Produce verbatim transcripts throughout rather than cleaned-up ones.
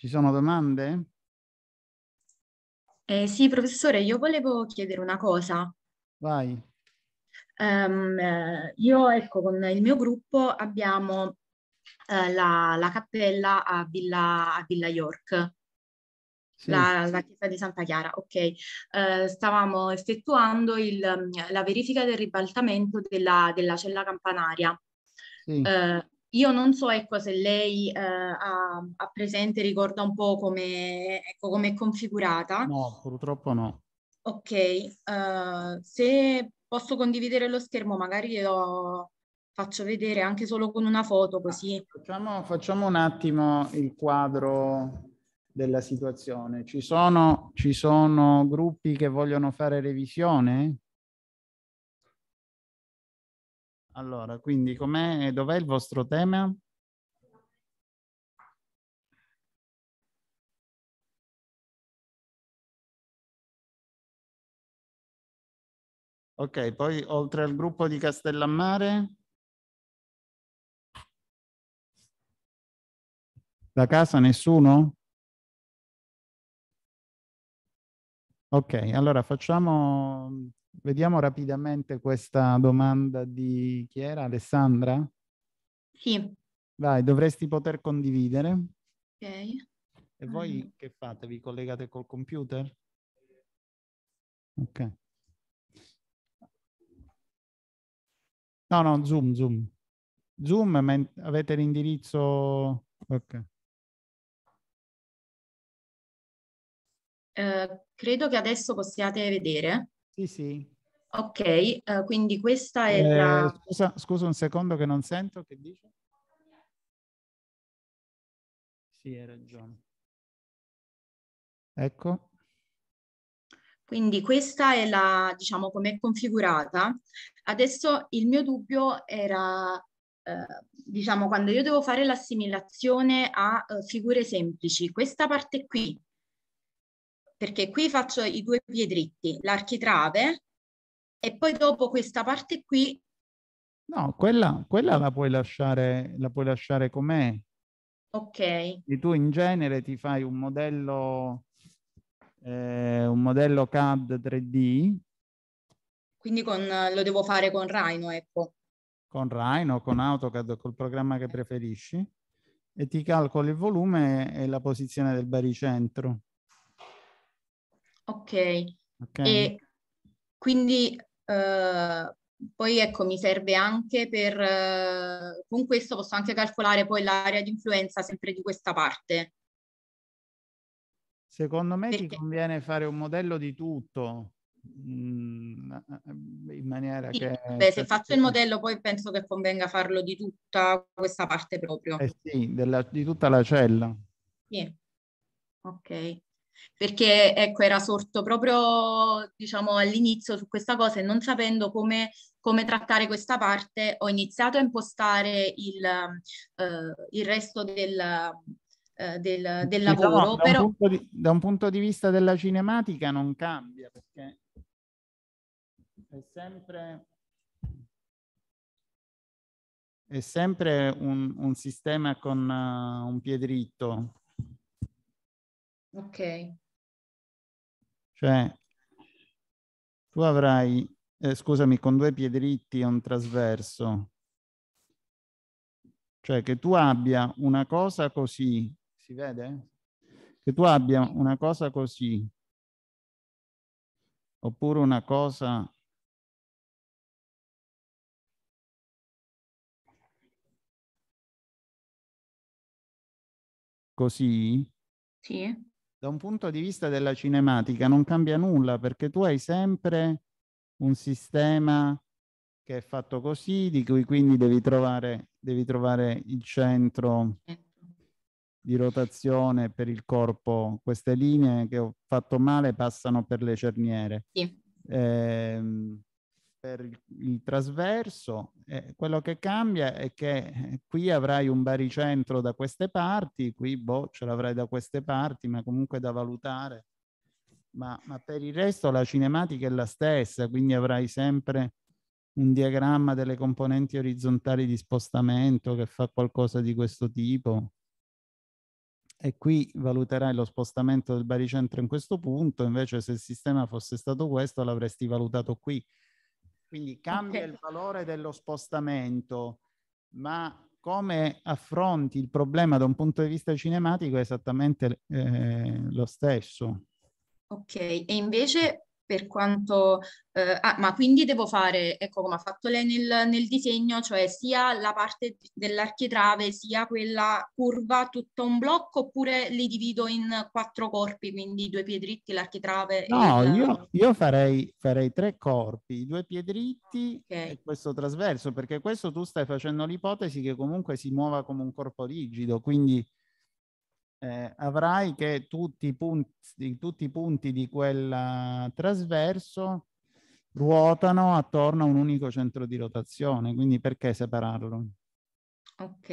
Ci sono domande? Eh, sì, professore, io volevo chiedere una cosa. Vai. Ehm, eh, io, ecco, con il mio gruppo abbiamo eh, la, la cappella a Villa, a Villa York, Sì, la, la chiesa di Santa Chiara. Ok. Eh, stavamo effettuando il, la verifica del ribaltamento della, della cella campanaria. sì. Eh, io non so, ecco, se lei eh, ha, ha presente, ricorda un po' come, ecco, come è configurata. No, purtroppo no. Ok, eh, se posso condividere lo schermo, magari lo faccio vedere anche solo con una foto, Ah, così. Facciamo, facciamo un attimo il quadro della situazione. Ci sono, ci sono gruppi che vogliono fare revisione? Allora, quindi com'è, dov'è il vostro tema? Ok, poi oltre al gruppo di Castellammare, da casa nessuno? Ok, allora facciamo, vediamo rapidamente questa domanda di chi era? Alessandra? Sì, Vai, dovresti poter condividere. ok. E Allora, voi che fate? Vi collegate col computer? Ok. No, no, Zoom, Zoom. Zoom, ma in- avete l'indirizzo... Ok. eh, credo che adesso possiate vedere. Sì, sì. Ok, eh, quindi questa è Eh, la, scusa, scusa un secondo che non sento, che dice? Sì, hai ragione. Ecco. quindi questa è la, diciamo, come è configurata. Adesso il mio dubbio era, eh, diciamo, quando io devo fare l'assimilazione a eh, figure semplici, questa parte qui, perché qui faccio i due piedi dritti, l'architrave e poi dopo questa parte qui, No, quella, quella la puoi lasciare, la puoi lasciare com'è. ok, E tu in genere ti fai un modello, eh, un modello C A D tre D quindi con, lo devo fare con Rhino, ecco, con Rhino, con AutoCAD, col programma che preferisci, e ti calcoli il volume e la posizione del baricentro. ok, Ok? e quindi eh, poi ecco mi serve anche per, eh, con questo posso anche calcolare poi l'area di influenza sempre di questa parte, Secondo me ti perché conviene fare un modello di tutto, mm, in maniera sì, che... beh, se faccio il modello poi penso che convenga farlo di tutta questa parte proprio. Eh sì, della- di tutta la cella. Sì. Ok, perché ecco, era sorto proprio, diciamo, all'inizio su questa cosa e non sapendo come, come trattare questa parte, ho iniziato a impostare il, eh, il resto del, eh, del, del Diciamo, lavoro, da un però punto di, da un punto di vista della cinematica non cambia, perché è sempre, è sempre un, un sistema con uh, un piede dritto. ok, Cioè, tu avrai, eh, scusami, con due piedi dritti e un trasverso. Cioè, che tu abbia una cosa così, si vede? Che tu abbia una cosa così, oppure una cosa così, sì, da un punto di vista della cinematica non cambia nulla, perché tu hai sempre un sistema che è fatto così, di cui quindi devi trovare, devi trovare il centro di rotazione per il corpo. Queste linee che ho fatto male passano per le cerniere. sì, Ehm, per il, il trasverso, eh, quello che cambia è che eh, qui avrai un baricentro da queste parti, qui boh, ce l'avrai da queste parti, ma comunque da valutare. Ma, ma per il resto la cinematica è la stessa, quindi avrai sempre un diagramma delle componenti orizzontali di spostamento che fa qualcosa di questo tipo. e qui valuterai lo spostamento del baricentro in questo punto, invece se il sistema fosse stato questo l'avresti valutato qui. Quindi cambia Ok. il valore dello spostamento, ma come affronti il problema da un punto di vista cinematico è esattamente eh, lo stesso. Ok, e invece per quanto... eh, ah, ma quindi devo fare, ecco come ha fatto lei nel, nel disegno, cioè sia la parte dell'architrave sia quella curva, tutto un blocco, oppure li divido in quattro corpi, quindi due piedritti, l'architrave e No, il... io, io farei, farei tre corpi, due piedritti Ok, e questo trasverso, perché questo tu stai facendo l'ipotesi che comunque si muova come un corpo rigido, quindi eh, avrai che tutti i punti, tutti i punti di quel trasverso ruotano attorno a un unico centro di rotazione, quindi perché separarlo? ok,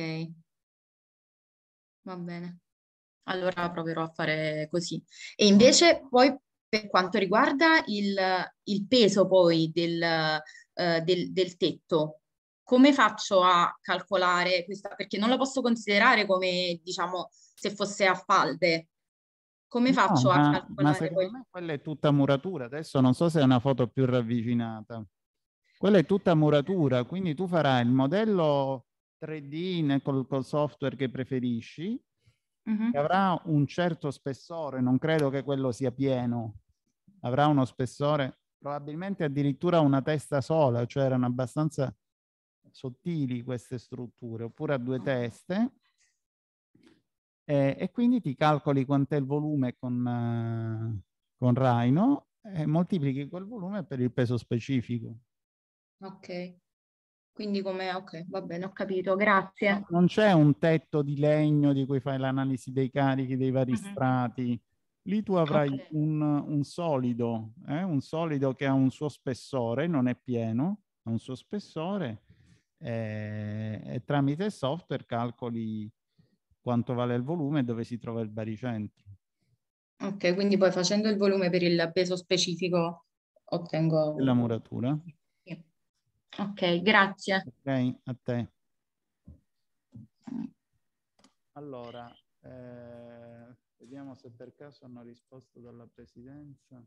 va bene. Allora proverò a fare così. E invece poi per quanto riguarda il, il peso poi del, eh, del- del tetto, come faccio a calcolare questa? Perché non la posso considerare come, diciamo, se fosse a falde. Come No, faccio a ma, ma calcolare secondo poi? me quella è tutta muratura. Adesso non so se è una foto più ravvicinata. Quella è tutta muratura, quindi tu farai il modello tre D in- col, col software che preferisci, che Mhm. avrà un certo spessore, non credo che quello sia pieno, avrà uno spessore, probabilmente addirittura una testa sola, cioè erano abbastanza sottili queste strutture, oppure a due teste, e, e quindi ti calcoli quant'è il volume con, eh, con Rhino e moltiplichi quel volume per il peso specifico. Ok, quindi come... Ok, va bene, ho capito, No, grazie. non c'è un tetto di legno di cui fai l'analisi dei carichi, dei vari Mhm. strati. Lì tu Ok, avrai un, un solido, eh? Un solido che ha un suo spessore, non è pieno, ha un suo spessore, eh, e tramite il software calcoli quanto vale il volume e dove si trova il baricentro ok, quindi poi facendo il volume per il peso specifico della ottengo... muratura. Sì. Ok, grazie. Ok, a te. Allora, eh, vediamo se per caso hanno risposto dalla presidenza.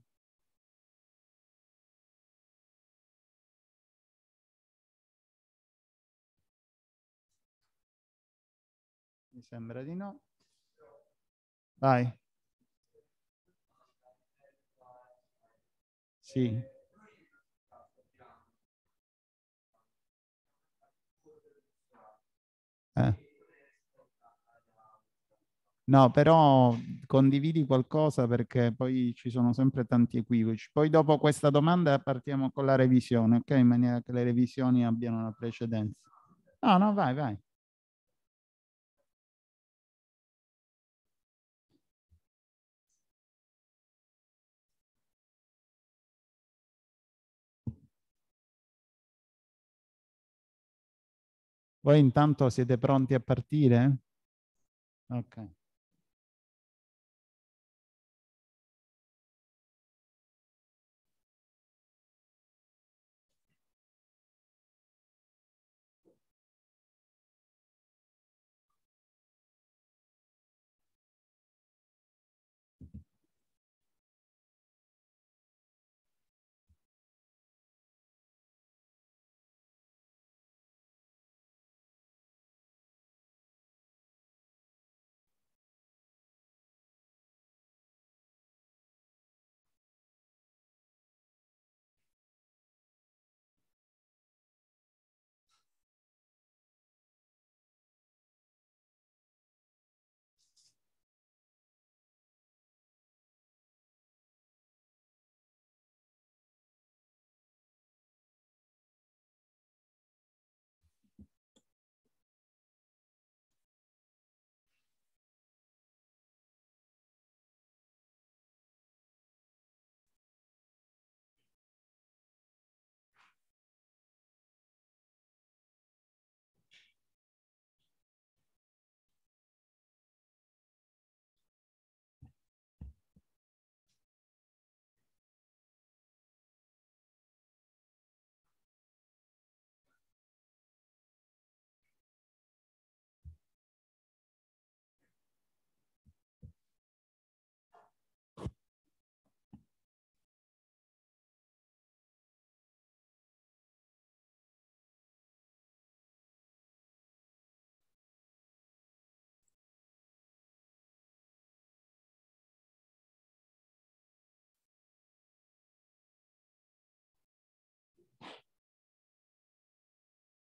Mi sembra di no. Vai. Sì. Eh. No, però condividi qualcosa perché poi ci sono sempre tanti equivoci. Poi dopo questa domanda partiamo con la revisione, ok? In maniera che le revisioni abbiano la precedenza. No, no, vai, vai. Voi intanto siete pronti a partire? Ok.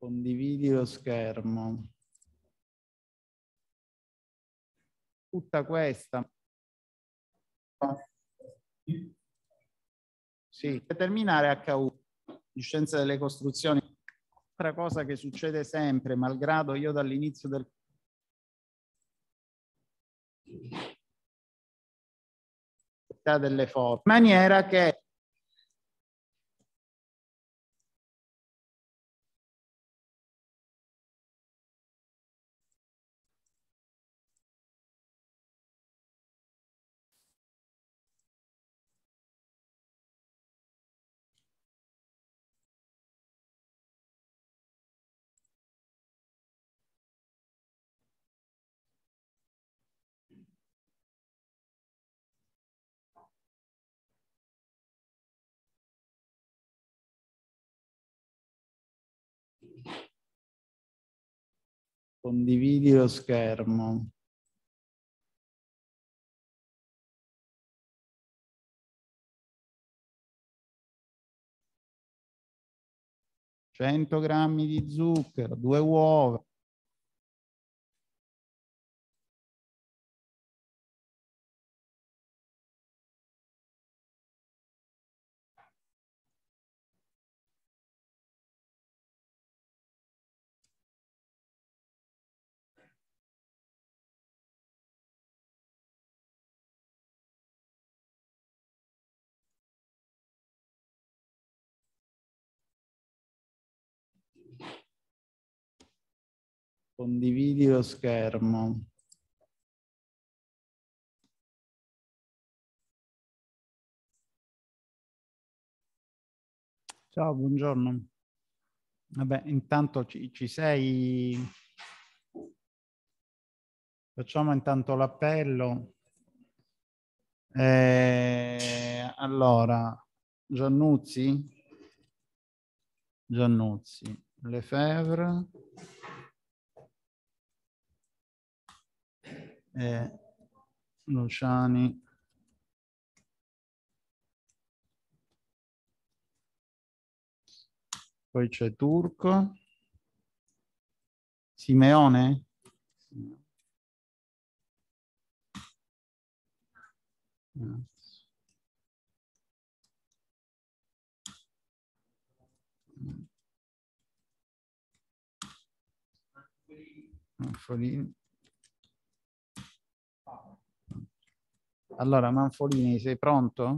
Condividi lo schermo. Tutta questa. Sì, per terminare acca u, di scienza delle costruzioni. Altra cosa che succede sempre, malgrado io dall'inizio del delle forme, in maniera che condividi lo schermo. cento grammi di zucchero, due uova. Condividi lo schermo. Ciao, buongiorno. Vabbè, intanto ci, ci sei. Facciamo intanto l'appello. Eh, allora, Giannuzzi? Giannuzzi. Lefebvre. Eh, Luciani. Poi c'è Turco. Simeone? Manfolini. Allora, Manfolini, sei pronto?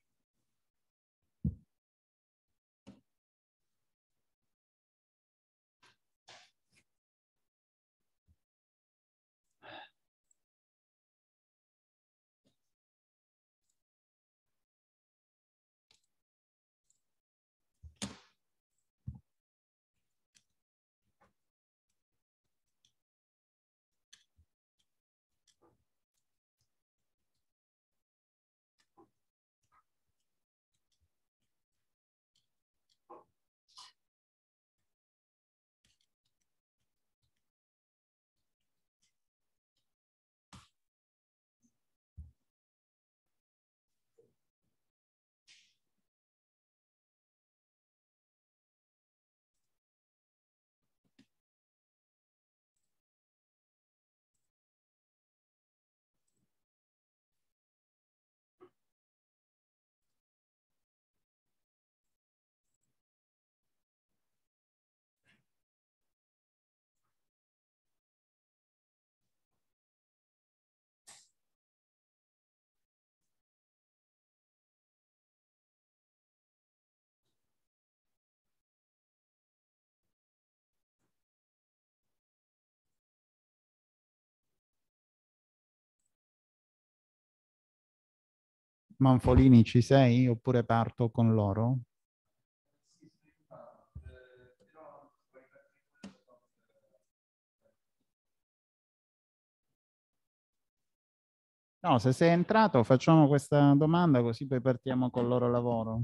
Manfolini, ci sei? Oppure parto con loro? No, se sei entrato facciamo questa domanda così poi partiamo col loro lavoro.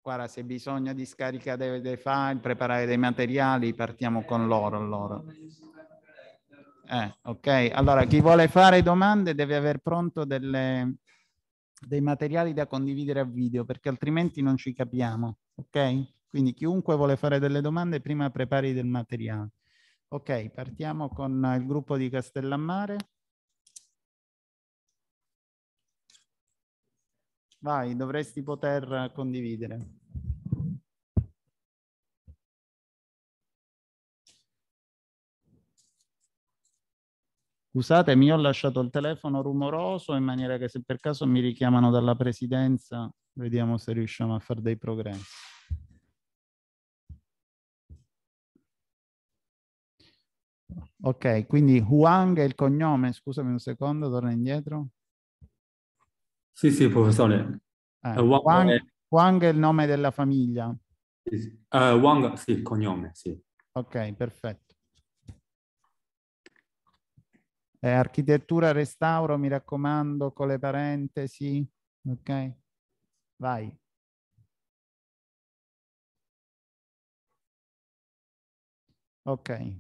Guarda, se bisogna di scarica dei, dei file, preparare dei materiali, partiamo con loro allora. Eh, ok, allora chi vuole fare domande deve aver pronto delle, dei materiali da condividere a video, perché altrimenti non ci capiamo, ok? Quindi chiunque vuole fare delle domande prima prepari del materiale. Ok, partiamo con il gruppo di Castellammare. Vai, dovresti poter condividere. Scusatemi, io ho lasciato il telefono rumoroso in maniera che se per caso mi richiamano dalla presidenza, vediamo se riusciamo a fare dei progressi. Ok, quindi Huang è il cognome, scusami un secondo, torna indietro. Sì, sì, professore. Eh, Uh, Wang, Huang, è, Huang è il nome della famiglia. uh, Wang, sì, il cognome, sì. Ok, perfetto. Eh, architettura, restauro, mi raccomando, con le parentesi. Ok, vai. Ok.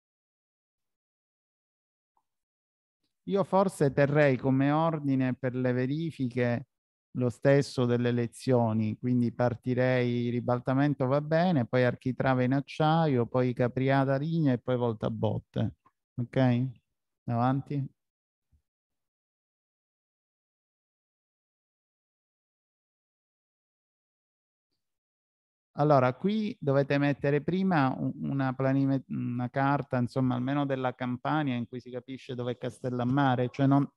Io forse terrei come ordine per le verifiche lo stesso delle lezioni, quindi partirei ribaltamento va bene, poi architrave in acciaio, poi capriata linea e poi voltabotte. Ok? Avanti. Allora, qui dovete mettere prima una, una carta, insomma, almeno della Campania in cui si capisce dove è Castellammare, cioè non...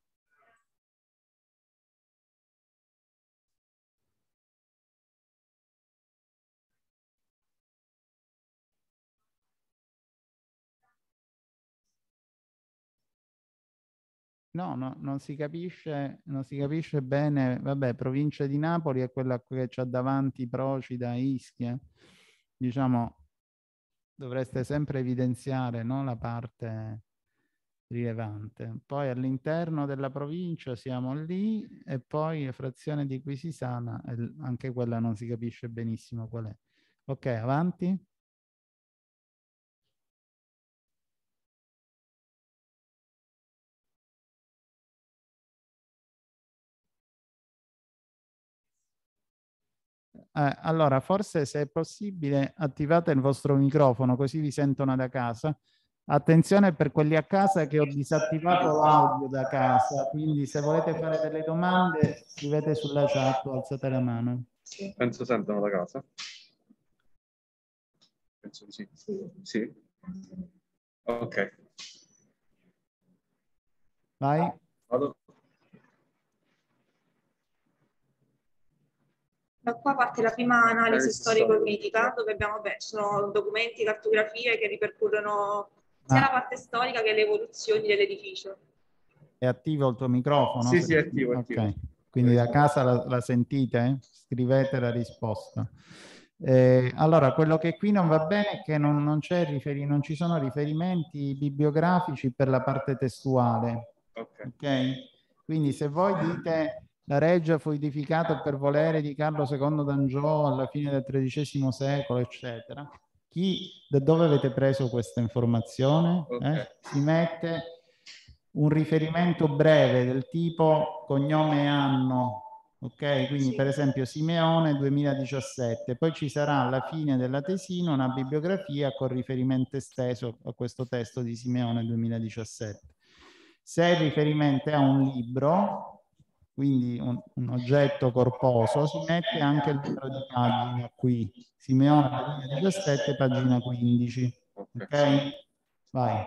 No, no, non si capisce, non si capisce bene. Vabbè, provincia di Napoli è quella che c'ha davanti Procida, Ischia. Diciamo, dovreste sempre evidenziare, no, la parte rilevante. Poi all'interno della provincia siamo lì e poi frazione di Quisisana, anche quella non si capisce benissimo qual è. Ok, avanti. Eh, allora, forse se è possibile attivate il vostro microfono così vi sentono da casa. Attenzione per quelli a casa che ho disattivato l'audio da casa, quindi se volete fare delle domande scrivete sulla chat o alzate la mano. Penso sentono da casa. Penso di sì. Sì. Ok. Vai. Vado. Da qua parte la prima analisi eh, storico-critica, dove abbiamo, beh, ci sono documenti, cartografie che ripercorrono sia ah. la parte storica che le evoluzioni dell'edificio. È attivo il tuo microfono? Sì, sì, è attivo. È attivo. Ok, quindi da casa la, la sentite? Eh? Scrivete la risposta. Eh, allora, quello che qui non va bene è che non, non, c'è riferi- non ci sono riferimenti bibliografici per la parte testuale. Ok. Okay? Quindi se voi dite... La reggia fu edificata per volere di Carlo secondo d'Angiò alla fine del tredicesimo secolo, eccetera. Chi, da dove avete preso questa informazione? Eh? Si mette un riferimento breve del tipo cognome e anno, ok? Quindi per esempio Simeone duemiladiciassette, poi ci sarà alla fine della tesina una bibliografia con riferimento esteso a questo testo di Simeone duemiladiciassette. Se il riferimento è a un libro, quindi un, un oggetto corposo, si mette anche il numero di pagina qui, Simeone duemiladiciassette, pagina quindici, ok? Vai.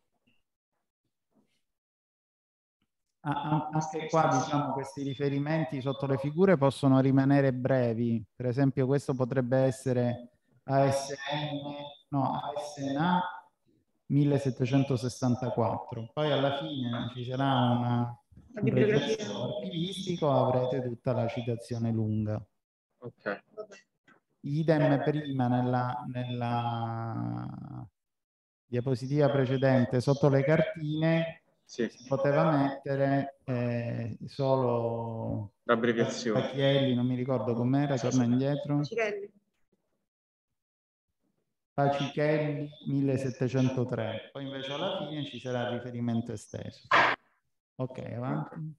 Ah, anche qua, diciamo, questi riferimenti sotto le figure possono rimanere brevi, per esempio questo potrebbe essere A S N, no, A S N A millesettecentosessantaquattro, poi alla fine ci sarà una... un registro archivistico, avrete tutta la citazione lunga. Ok. Idem prima nella, nella diapositiva precedente, sotto le cartine, Sì. si poteva mettere eh, solo L'abbreviazione. Pachielli, non mi ricordo com'era, torna indietro. Pacichelli. Pacichelli millesettecentotre, poi invece alla fine ci sarà il riferimento esteso. Ok, avanti.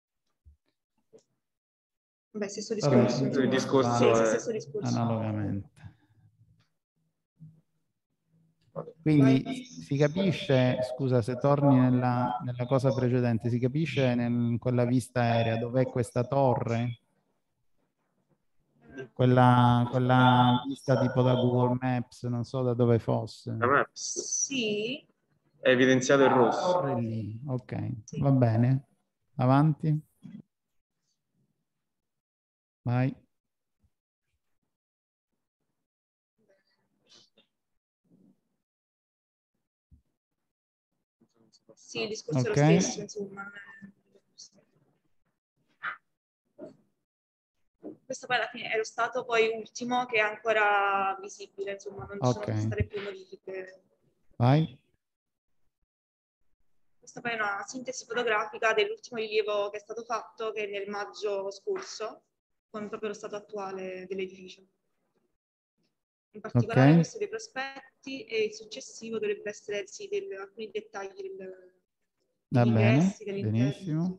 Beh, stesso Vabbè, discorso. il discorso Sì, sì, è- stesso discorso. analogamente. Quindi si capisce, scusa se torni nella, nella cosa precedente, si capisce nel- in quella vista aerea dov'è questa torre? Quella, quella vista tipo da Google Maps, non so da dove fosse. La Maps Sì. è evidenziato in rosso. Torre lì, ok, Sì. va bene. Avanti. Vai. Sì, il discorso Ok. è lo stesso, insomma. Questo poi alla fine è lo stato poi ultimo che è ancora visibile, insomma, non ci sono Ok. state più modifiche. Vai. Questa poi è una sintesi fotografica dell'ultimo rilievo che è stato fatto, che è nel maggio scorso, con proprio lo stato attuale dell'edificio. In particolare Ok. questo dei prospetti e il successivo dovrebbe essere sì, del, alcuni dettagli del, Va degli bene, ingressi, dell'interno. benissimo.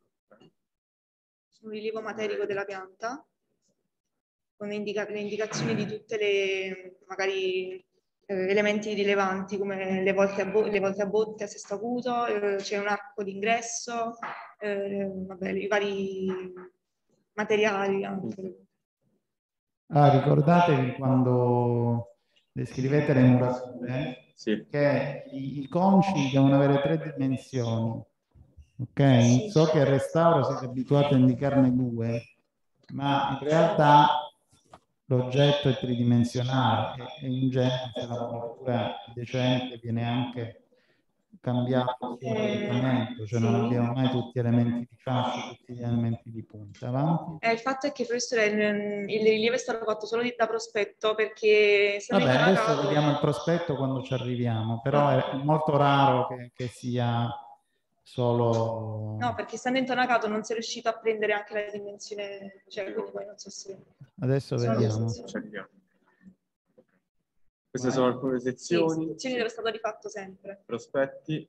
Un rilievo materico della pianta, con le, indica- le indicazioni di tutte le magari eh, elementi rilevanti come le volte a, bo- le volte a botte a sesto acuto, eh, c'è un arco d'ingresso, eh, vabbè, i vari materiali anche. Ah, ricordatevi quando descrivete le murature Sì. che i, i conci devono avere tre dimensioni. Ok? Sì. So che al restauro siete abituati a indicarne due, ma in realtà l'oggetto è tridimensionale e, e in genere se la muratura è decente viene anche cambiato il orientamento, cioè non abbiamo mai tutti elementi di fascia, tutti gli elementi di punta. Avanti. Eh, il fatto è che professore, il, il rilievo è stato fatto solo di- da prospetto perché essendo Vabbè, adesso intonacado- vediamo il prospetto quando ci arriviamo, però è molto raro che, che sia solo... No, perché essendo intonacato non si è riuscito a prendere anche la dimensione, cioè quindi poi non so se... Adesso Sono vediamo. le Ci arriviamo. Queste sono alcune Sì, sezioni, sezioni dello stato rifatto sempre. prospetti,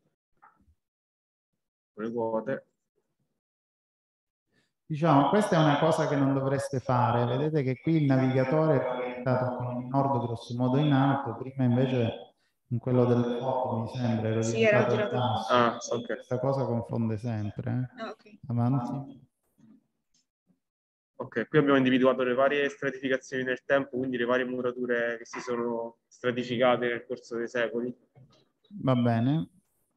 le quote. Diciamo, questa è una cosa che non dovreste fare. Vedete che qui il navigatore è orientato con il nord grosso modo in alto, prima invece in quello delle foto mi sembra era Sì, era orientato in girato. basso. Ah, ok. Questa cosa confonde sempre. eh. Ah, ok. Avanti. Ok, qui abbiamo individuato le varie stratificazioni nel tempo, quindi le varie murature che si sono stratificate nel corso dei secoli. Va bene.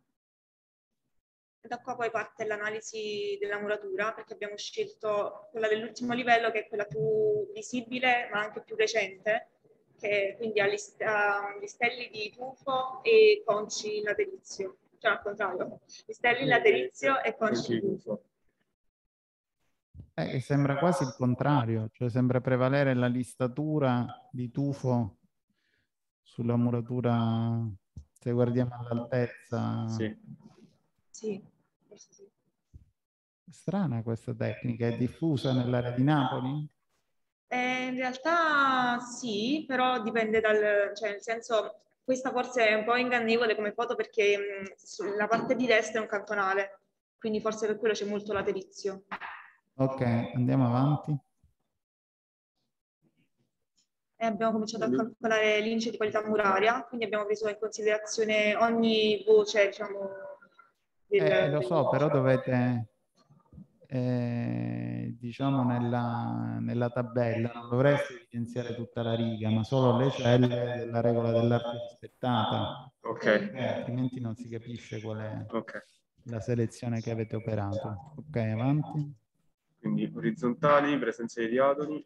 Da qua poi parte l'analisi della muratura, perché abbiamo scelto quella dell'ultimo livello, che è quella più visibile, ma anche più recente, che quindi ha gli st- ha gli stelli di tufo e conci in laterizio. Cioè al contrario, gli stelli in laterizio e conci di tufo. Eh, sembra quasi il contrario, cioè sembra prevalere la listatura di tufo sulla muratura, se guardiamo all'altezza. Sì. Sì, forse sì. Strana questa tecnica, è diffusa nell'area di Napoli? Eh, in realtà sì, però dipende dal, cioè nel senso, questa forse è un po' ingannevole come foto perché mh, sulla parte di destra è un cantonale, quindi forse per quello c'è molto laterizio. Ok, andiamo avanti. E abbiamo cominciato a calcolare l'indice di qualità muraria, quindi abbiamo preso in considerazione ogni voce, diciamo, del, Eh, lo so, però dell'indice. dovete, eh, diciamo, nella, nella tabella, non dovreste evidenziare tutta la riga, ma solo le celle della regola dell'arte rispettata, Ok. perché altrimenti non si capisce qual è Ok. la selezione che avete operato. Ok, avanti. Quindi orizzontali, presenza di diatoni.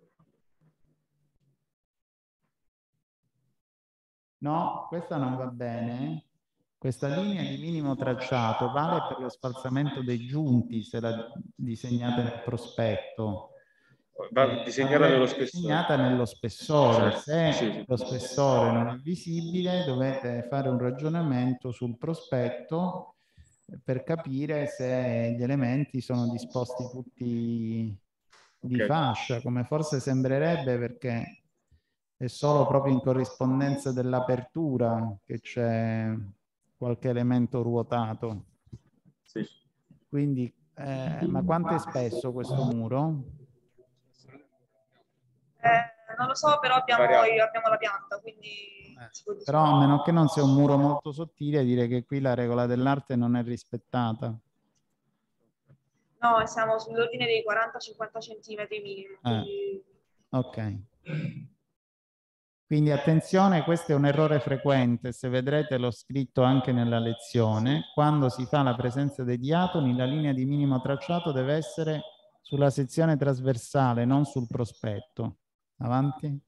No, questa non va bene. Questa linea di minimo tracciato vale per lo spalzamento dei giunti, se la disegnate nel prospetto. Va disegnata nello spessore. Disegnata nello spessore. Certo, Se sì, sì. lo spessore non è visibile, dovete fare un ragionamento sul prospetto per capire se gli elementi sono disposti tutti di Ok. fascia, come forse sembrerebbe, perché è solo proprio in corrispondenza dell'apertura che c'è qualche elemento ruotato. Sì. Quindi, eh, ma quanto è spesso questo muro? Eh, non lo so, però abbiamo, abbiamo la pianta, quindi Eh, si può però a discutere. meno che non sia un muro molto sottile, direi che qui la regola dell'arte non è rispettata. No, siamo sull'ordine dei quaranta cinquanta centimetri minimo. Eh, Quindi... ok. Quindi attenzione, questo è un errore frequente, se vedrete l'ho scritto anche nella lezione, quando si fa la presenza dei diatoni la linea di minimo tracciato deve essere sulla sezione trasversale, non sul prospetto. Avanti.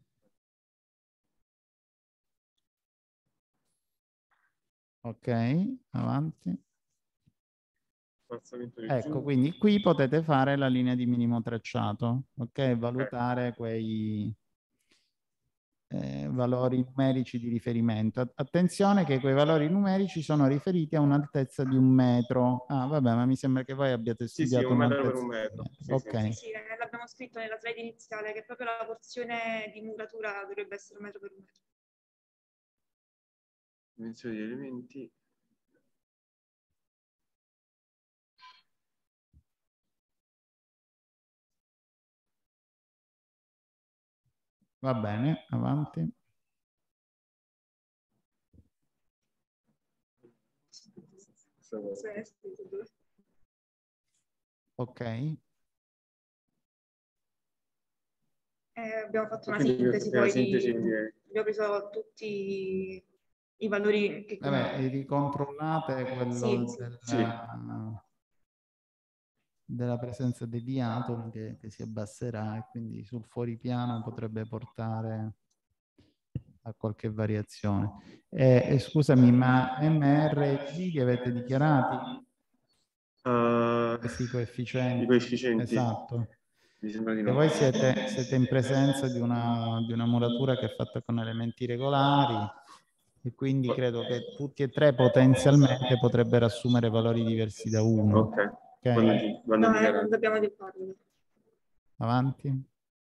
Ok, avanti. Ecco, quindi qui potete fare la linea di minimo tracciato, ok? Valutare quei eh, valori numerici di riferimento. Attenzione che quei valori numerici sono riferiti a un'altezza di un metro. Ah, vabbè, ma mi sembra che voi abbiate Sì, sì, studiato un metro per un'altezza un di metro. un metro. Sì, Ok. Sì, sì, eh, l'abbiamo scritto nella slide iniziale, che proprio la porzione di muratura dovrebbe essere un metro per un metro. Dimensione di elementi. Va bene, avanti. Ok. Eh, abbiamo fatto una Quindi sintesi la poi sintesi, di... quindi è- abbiamo preso tutti i valori che... Vabbè, ricontrollate quello Sì, della, sì. della presenza dei diatomi che, che si abbasserà e quindi sul fuoripiano potrebbe portare a qualche variazione. Eh, eh, scusami, ma M R e G li avete dichiarati? Uh, Questi coefficienti? I coefficienti. Esatto. Mi sembra di E no. voi siete, siete in presenza di una, di una muratura che è fatta con elementi regolari e quindi credo che tutti e tre potenzialmente potrebbero assumere valori diversi da uno. Ok. Ok? Vanno, vanno no, eh, dichiarati. non dobbiamo dirlo. Avanti.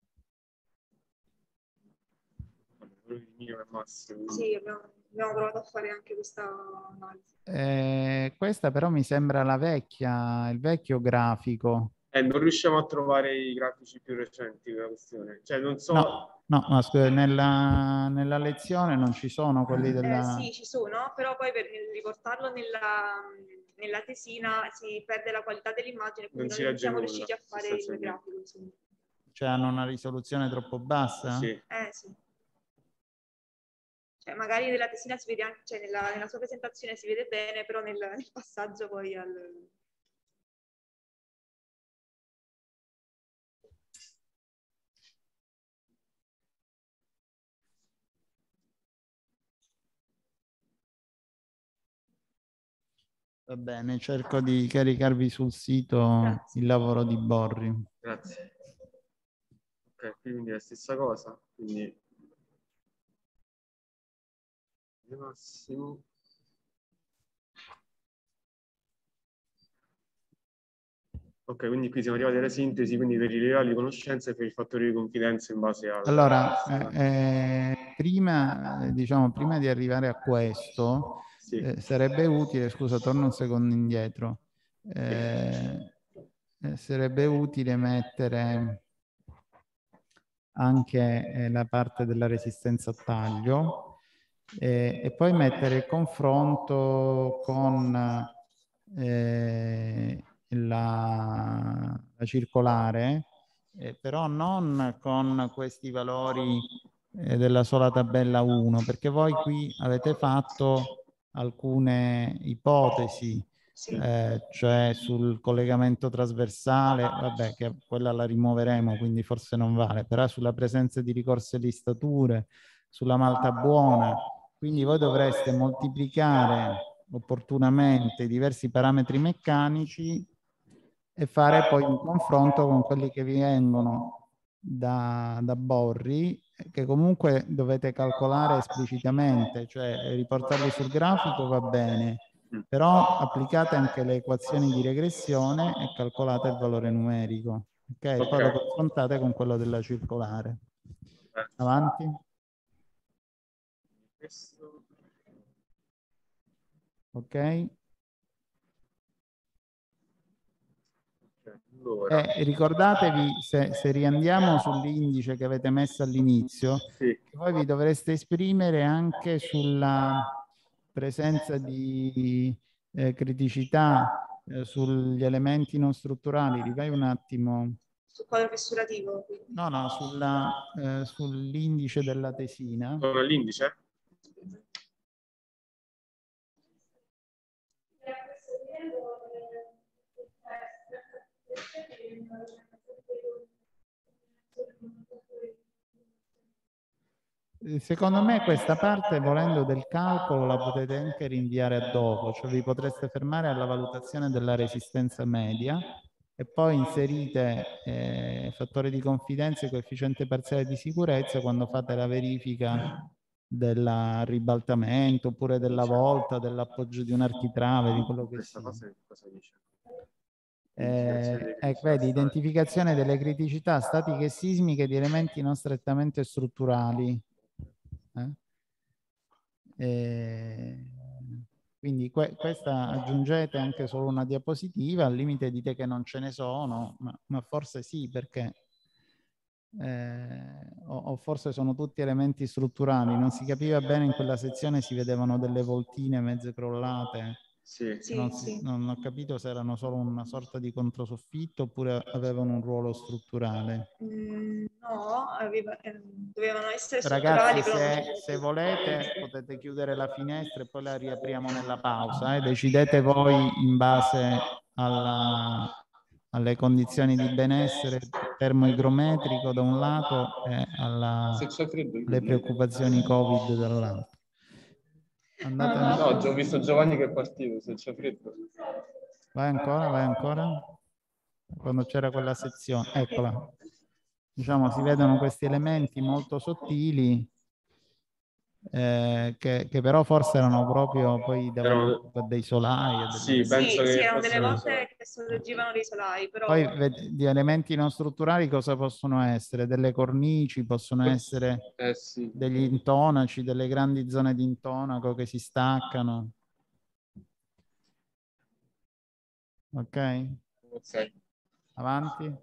Minimo e massimo. Sì, abbiamo, abbiamo provato a fare anche questa analisi. Eh, questa però mi sembra la vecchia, il vecchio grafico. Eh, non riusciamo a trovare i grafici più recenti della questione. Cioè, non so... No, no, ma scusa, nella, nella lezione non ci sono quelli Eh, della... sì, ci sono, però poi per riportarlo nella, nella tesina si perde la qualità dell'immagine, quindi Non non, si legge siamo nulla, riusciti a fare il sostanzialmente. grafico. Insomma. Cioè hanno una risoluzione troppo bassa? Sì. Eh sì. Cioè, magari nella tesina si vede anche, cioè nella, nella sua presentazione si vede bene, però nel, nel passaggio poi al... Va bene, cerco di caricarvi sul sito Grazie. il lavoro di Borri. Grazie. Ok, quindi la stessa cosa. Quindi... massimo. Ok, quindi qui siamo arrivati alla sintesi, quindi per i livelli di conoscenza e per il fattore di confidenza in base a... Allora, eh, eh, prima, eh, diciamo, prima di arrivare a questo, Sì. eh, sarebbe utile, scusa, torno un secondo indietro, eh, eh, sarebbe utile mettere anche eh, la parte della resistenza a taglio eh, e poi mettere il confronto con eh, la, la circolare, eh, però non con questi valori eh, della sola tabella uno, perché voi qui avete fatto alcune ipotesi, eh, cioè sul collegamento trasversale, vabbè, che quella la rimuoveremo, quindi forse non vale, però sulla presenza di ricorse e listature, sulla malta buona, quindi voi dovreste moltiplicare opportunamente i diversi parametri meccanici e fare poi un confronto con quelli che vi vengono da, da Borri, che comunque dovete calcolare esplicitamente, cioè riportarli sul grafico va bene, però applicate anche le equazioni di regressione e calcolate il valore numerico, ok? Ok. Poi lo confrontate con quello della circolare. Avanti. Questo. Ok. Allora, E ricordatevi, se, se riandiamo sull'indice che avete messo all'inizio, sì. che voi vi dovreste esprimere anche sulla presenza di eh, criticità eh, sugli elementi non strutturali. Rifai un attimo. Sul quadro fissurativo. Quindi. No, no, sulla, eh, sull'indice della tesina. Con l'indice? Secondo me questa parte, volendo, del calcolo la potete anche rinviare a dopo, cioè vi potreste fermare alla valutazione della resistenza media e poi inserite eh, fattore di confidenza e coefficiente parziale di sicurezza quando fate la verifica del ribaltamento oppure della volta, dell'appoggio di un architrave, di quello che Questa sia. fase cosa dice? Eh, ecco, vedi, identificazione delle criticità statiche e sismiche di elementi non strettamente strutturali. Eh? E quindi que questa aggiungete anche solo una diapositiva, al limite dite che non ce ne sono, ma, ma forse sì, perché eh, o, o forse sono tutti elementi strutturali, non si capiva bene, in quella sezione si vedevano delle voltine mezze crollate. Sì. Sì, Non, si, sì. non ho capito se erano solo una sorta di controsoffitto oppure avevano un ruolo strutturale. Mm, no, aveva, eh, dovevano essere Ragazzi, strutturali, però non se, se volete potete chiudere la finestra e poi la riapriamo nella pausa. Eh? Decidete voi in base alla, alle condizioni di benessere termoigrometrico da un lato e alla, alle preoccupazioni Covid dall'altro. Andate No, ho già visto Giovanni che è partito, se c'è freddo. Vai ancora, vai ancora. Quando c'era quella sezione, eccola. Diciamo, si vedono questi elementi molto sottili eh, che, che però forse erano proprio poi davano Erano- a dei solai. A delle Sì, cose. penso sì, che sì, erano delle fossero- volte che sorreggevano dei solai, però Poi ved- di elementi non strutturali cosa possono essere? Delle cornici, possono essere Eh sì. degli intonaci, delle grandi zone di intonaco che si staccano. Ok? Ok. Avanti.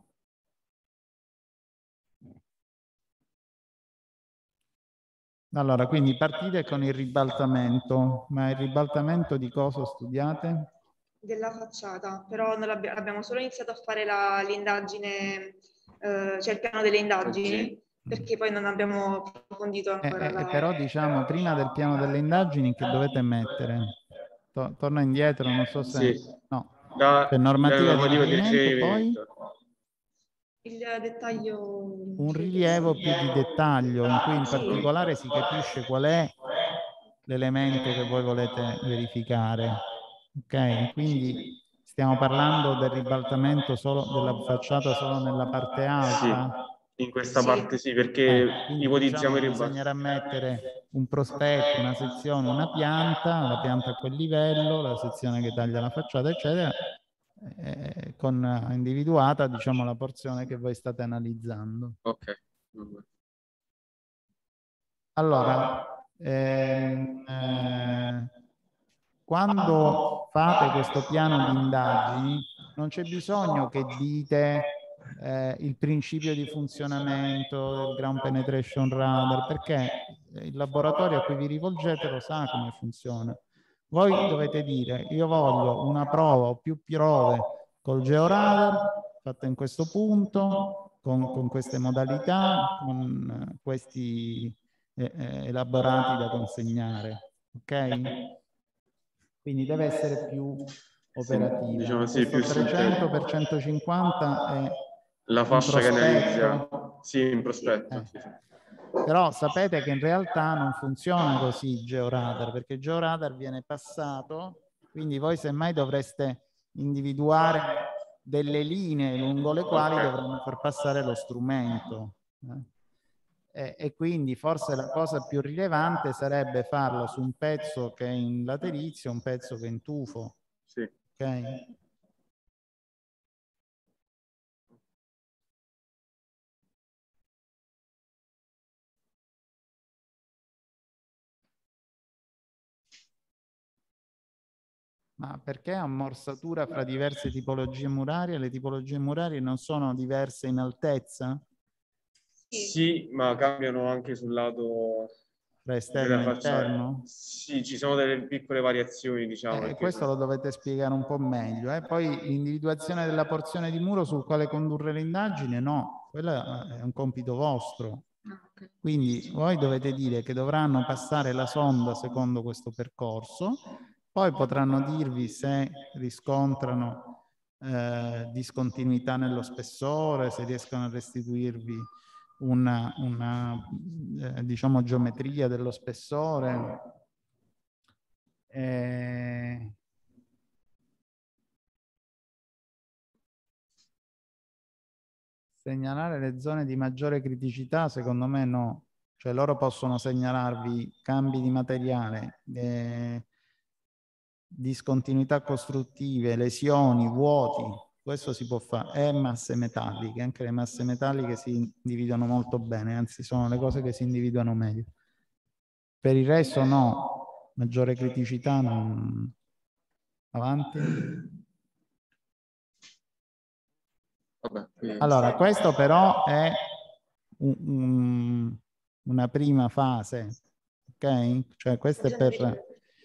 Allora, quindi partite con il ribaltamento, ma il ribaltamento di cosa studiate? della facciata, però non l'abbia- abbiamo solo iniziato a fare la- l'indagine, eh, cioè il piano delle indagini, perché poi non abbiamo approfondito Eh, ancora eh, la... però diciamo, prima del piano delle indagini che dovete mettere? To- torna indietro, non so se... Sì. No, La, c'è normativa la di normativa di riferimento, poi riferimento. Il dettaglio... un rilievo più di dettaglio, in cui in Sì. particolare si capisce qual è l'elemento che voi volete verificare. Ok? Quindi stiamo parlando del ribaltamento solo della facciata solo nella parte alta? Sì, in questa Sì. parte sì, perché Eh, quindi ipotizziamo diciamo il che ribaltamento. bisognerà mettere un prospetto, una sezione, una pianta, la pianta a quel livello, la sezione che taglia la facciata, eccetera, eh, con eh, individuata, diciamo, la porzione che voi state analizzando. Ok. Allora, ehm, eh, quando fate questo piano di indagini, non c'è bisogno che dite eh, il principio di funzionamento del ground penetration radar, perché il laboratorio a cui vi rivolgete lo sa come funziona. Voi dovete dire: io voglio una prova o più prove col georadar fatta in questo punto, con, con queste modalità, con eh, questi eh, eh, elaborati da consegnare. Ok? Quindi deve essere più operativa. Diciamo sì, Questo più trecento per centocinquanta è la in fascia che analizza. prospetto. Sì, in prospetto. Eh. Sì, sì. Però sapete che in realtà non funziona così il georadar, perché il georadar viene passato, quindi voi semmai dovreste individuare delle linee lungo le quali Ok. dovranno far passare lo strumento. Eh. E, e quindi forse la cosa più rilevante sarebbe farlo su un pezzo che è in laterizio, un pezzo che è in tufo. Sì. Ok? Ma perché ammorsatura fra diverse tipologie murarie? Le tipologie murarie non sono diverse in altezza? Sì, ma cambiano anche sul lato Tra esterno della e facciata. interno? Sì, ci sono delle piccole variazioni, diciamo. Eh, perché- questo lo dovete spiegare un po' meglio. Eh. Poi l'individuazione della porzione di muro sul quale condurre l'indagine, no, quello è un compito vostro. Quindi voi dovete dire che dovranno passare la sonda secondo questo percorso, poi potranno dirvi se riscontrano eh, discontinuità nello spessore, se riescono a restituirvi una, una eh, diciamo geometria dello spessore. Eh, segnalare le zone di maggiore criticità, secondo me no. Cioè loro possono segnalarvi cambi di materiale, eh, discontinuità costruttive, lesioni, vuoti. Questo si può fare. E masse metalliche. Anche le masse metalliche si individuano molto bene, anzi sono le cose che si individuano meglio. Per il resto no. Maggiore criticità non... Avanti. Vabbè, quindi... Allora, questo però è un, un, una prima fase, ok? Cioè questo è per...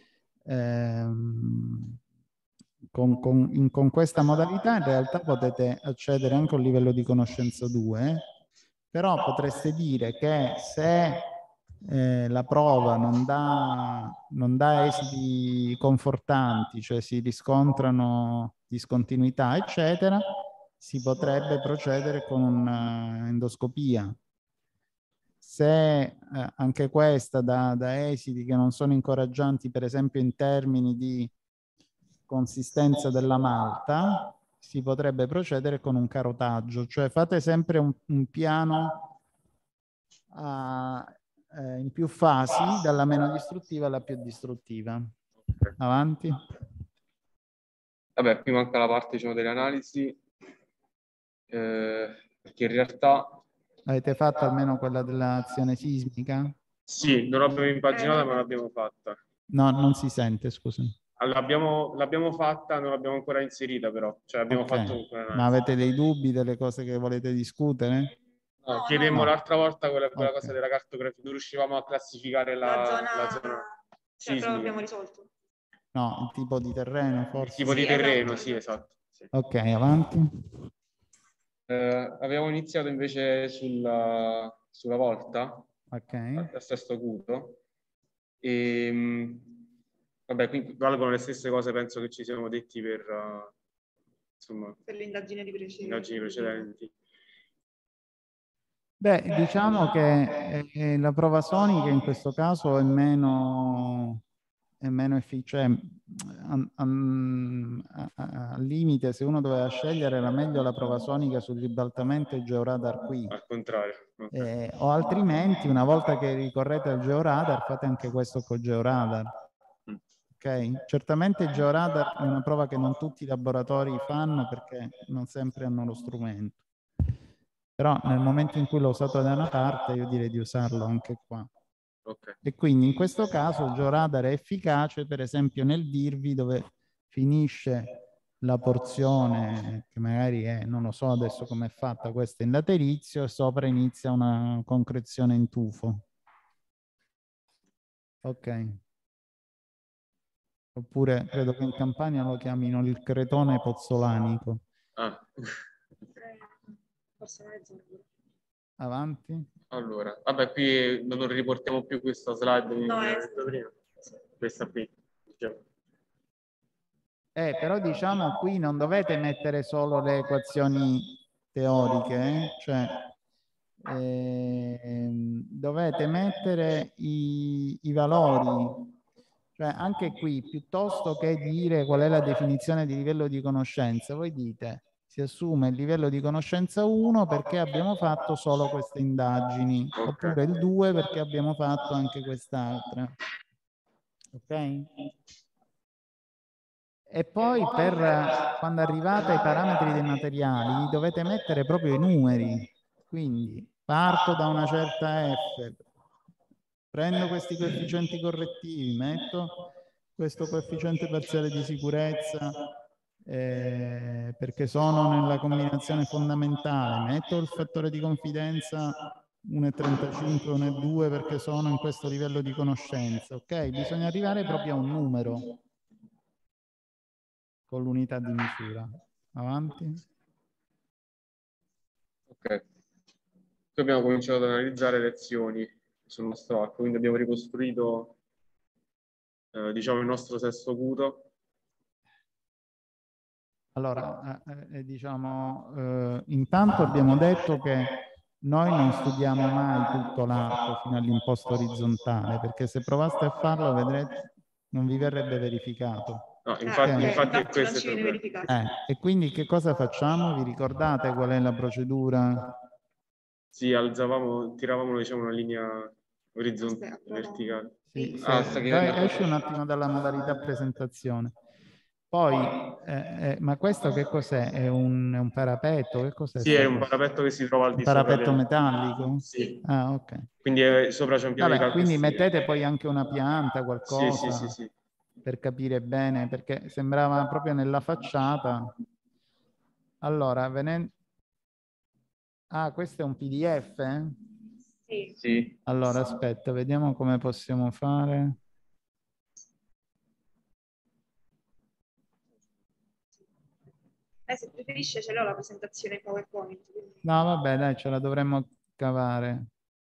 Ehm, con, con, in, con questa modalità in realtà potete accedere anche a un livello di conoscenza due, però potreste dire che se eh, la prova non dà, non dà esiti confortanti, cioè si riscontrano discontinuità, eccetera, si potrebbe procedere con un'endoscopia. Se eh, anche questa dà, dà esiti che non sono incoraggianti, per esempio in termini di consistenza della malta, si potrebbe procedere con un carotaggio, cioè fate sempre un, un piano a, eh, in più fasi, dalla meno distruttiva alla più distruttiva. Avanti. Vabbè, qui manca la parte, diciamo, delle analisi, eh, perché in realtà... Avete fatto almeno quella dell'azione sismica? Sì, non l'abbiamo impaginata, ma l'abbiamo fatta. No, non si sente, scusami. L'abbiamo, l'abbiamo fatta, non l'abbiamo ancora inserita però, cioè abbiamo Okay. fatto un'analisi. Ma avete dei dubbi, delle cose che volete discutere? No, chiedemmo no. l'altra volta quella, quella Okay. cosa della cartografia, non riuscivamo a classificare la, La zona, la zona cioè, però sismica. l'abbiamo risolto. No, il tipo di terreno Il forse? tipo di Sì, terreno, esatto, sì, esatto. Sì. Ok, avanti. Eh, abbiamo iniziato invece sulla, sulla volta, Ok. a sesto acuto, e mh, vabbè, quindi Valgono le stesse cose, penso che ci siamo detti per, uh, insomma, per l'indagine di precedenti. indagini precedenti. Beh, diciamo che eh, la prova sonica in questo caso è meno, è meno efficiente. Al limite, se uno doveva scegliere, era meglio la prova sonica sul ribaltamento e georadar qui. Al contrario. Okay. Eh, o altrimenti, una volta che ricorrete al georadar, fate anche questo con georadar. Ok? Certamente il georadar è una prova che non tutti i laboratori fanno perché non sempre hanno lo strumento. Però nel momento in cui l'ho usato da una parte, io direi di usarlo anche qua. Okay. E quindi in questo caso il georadar è efficace, per esempio, nel dirvi dove finisce la porzione, che magari è, non lo so adesso com'è fatta questa in laterizio, e sopra inizia una concrezione in tufo. Ok. Oppure credo che in Campania lo chiamino il cretone pozzolanico. Ah. Forse mezzo. Avanti. Allora, vabbè, qui non riportiamo più questa slide che No, abbiamo è- detto prima. Questa qui. Diciamo. Eh, però diciamo qui non dovete mettere solo le equazioni teoriche, eh? Cioè ehm, dovete mettere i, i valori. Cioè anche qui, piuttosto che dire qual è la definizione di livello di conoscenza, voi dite si assume il livello di conoscenza uno perché abbiamo fatto solo queste indagini, Ok. oppure il due perché abbiamo fatto anche quest'altra. Ok? E poi per quando arrivate ai parametri dei materiali dovete mettere proprio i numeri. Quindi parto da una certa F, prendo questi coefficienti correttivi, metto questo coefficiente parziale di sicurezza eh, perché sono nella combinazione fondamentale, metto il fattore di confidenza uno virgola trentacinque, uno virgola due perché sono in questo livello di conoscenza. Ok? Bisogna arrivare proprio a un numero con l'unità di misura. Avanti. Ok. Qui abbiamo cominciato ad analizzare le azioni sul nostro arco, quindi abbiamo ricostruito eh, diciamo il nostro sesto acuto. Allora, eh, eh, diciamo, eh, intanto abbiamo detto che noi non studiamo mai tutto l'arco fino all'imposto orizzontale, perché se provaste a farlo, vedrete, non vi verrebbe verificato. No, Eh, infatti, ok. infatti, infatti questo non è ci il viene problema. verificato. Eh, e quindi che cosa facciamo? Vi ricordate qual è la procedura? Sì, alzavamo, tiravamo diciamo una linea orizzontale, Aspetta, verticale. Sì, se, Ah, sta che- vai, esci un attimo dalla modalità presentazione. Poi, eh, eh, ma questo che cos'è? È un, è un parapetto? Che cos'è? Sì, è un sto- parapetto che si trova al Un di sopra parapetto del... metallico? Sì, Ah, ok. quindi è- sopra c'è un piano di Vabbè, quindi calpestio. mettete poi anche una pianta, Sì, qualcosa, sì, sì, sì. per capire bene, perché sembrava proprio nella facciata. Allora, venendo... Ah, questo è un P D F? Eh? Sì. Sì. Allora, aspetta, vediamo come possiamo fare. Eh, se preferisce ce l'ho la presentazione in PowerPoint. Quindi... No, vabbè, dai, ce la dovremmo cavare.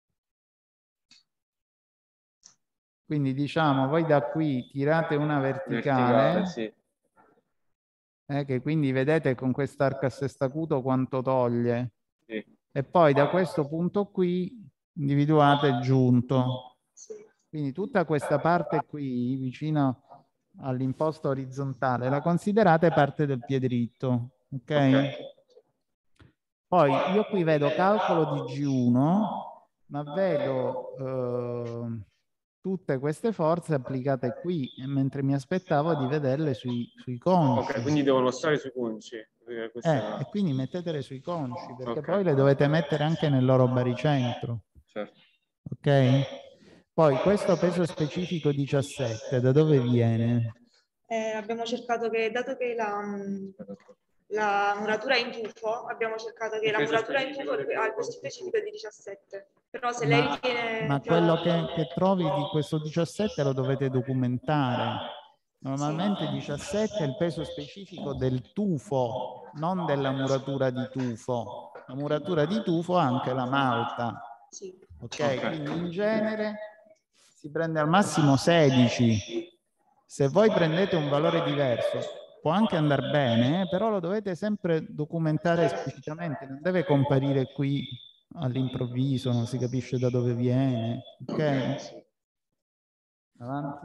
Quindi diciamo, voi da qui tirate una verticale, Verticale, sì. eh, che quindi vedete con quest'arco a sestacuto quanto toglie. Sì. E poi da questo punto qui individuate il giunto. Sì. Quindi tutta questa parte qui, vicino all'imposta orizzontale, la considerate parte del piede dritto. Ok? Ok. Poi io qui vedo calcolo di G uno, ma vedo eh, tutte queste forze applicate qui, mentre mi aspettavo di vederle sui, sui conci. Ok, quindi devono stare sui conci. Eh, questa Eh, è la- e quindi mettetele sui conci, perché Ok. poi le dovete mettere anche nel loro baricentro. Certo. Ok? Poi questo peso specifico diciassette, da dove viene? Eh, abbiamo cercato che, dato che la, mh, la muratura è in tufo, abbiamo cercato che Il la peso muratura in specifico tufo del ha il peso specifico di diciassette. Però se lei Ma, ritiene ma più quello adatto... che, che trovi di questo diciassette lo dovete documentare. Normalmente diciassette è il peso specifico del tufo, non della muratura di tufo. La muratura di tufo ha anche la malta. Sì. Ok? Ok. Quindi in genere si prende al massimo sedici. Se voi prendete un valore diverso, può anche andare bene, eh, però lo dovete sempre documentare esplicitamente, non deve comparire qui all'improvviso, non si capisce da dove viene. Ok? Avanti.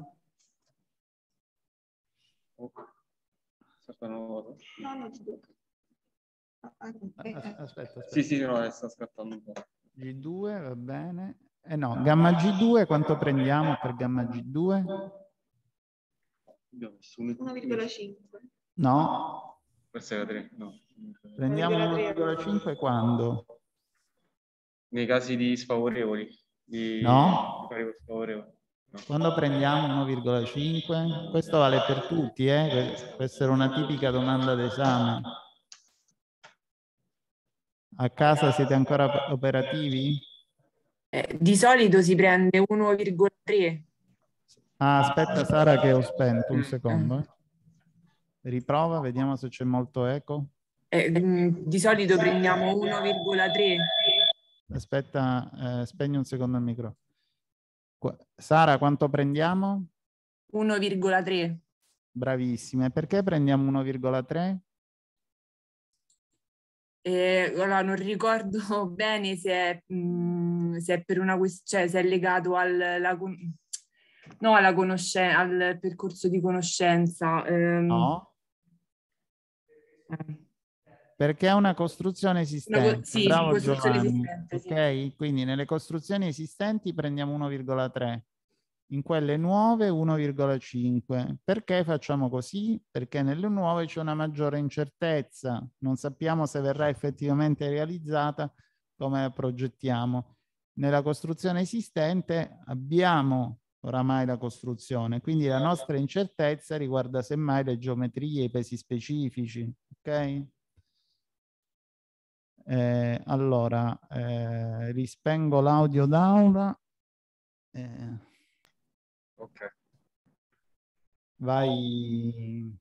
Aspetta, non lo so. No, non ti tocca. Ah, ah, eh, As- eh. Aspetta, aspetta. Sì, sì, no, eh, sta scattando un po'. G due va bene. Eh no, gamma G due quanto prendiamo per gamma G due? Abbiamo messo un- uno virgola cinque. No, Questa è la tre, no. prendiamo uno virgola cinque quando? Nei casi di sfavorevoli, di, No? di pari sfavorevoli. No. Quando prendiamo uno virgola cinque? Questo vale per tutti, eh? Può essere una tipica domanda d'esame. A casa siete ancora operativi? Eh, di solito si prende uno virgola tre. Ah, aspetta Sara che ho spento un Mm, secondo. eh. Riprova, vediamo se c'è molto eco. eh, mm, di solito prendiamo uno virgola tre. Aspetta, eh, spegni un secondo il micro. Qua- Sara, quanto prendiamo? uno virgola tre. Bravissima. E perché prendiamo uno virgola tre? Eh, allora, non ricordo bene se è, mm, se è per una questione, cioè se è legato al, la con- no, alla conoscenza, al percorso di conoscenza. ehm. No. Eh. Perché è una costruzione esistente. Una co- sì, Bravo costruzione Giovanni. esistente, sì. Ok? Quindi nelle costruzioni esistenti prendiamo uno virgola tre, in quelle nuove uno virgola cinque. Perché facciamo così? Perché nelle nuove c'è una maggiore incertezza, non sappiamo se verrà effettivamente realizzata come la progettiamo. Nella costruzione esistente abbiamo oramai la costruzione, quindi la nostra incertezza riguarda semmai le geometrie, i pesi specifici, ok? Eh, allora, eh, rispengo l'audio d'aula. Eh, Ok. vai.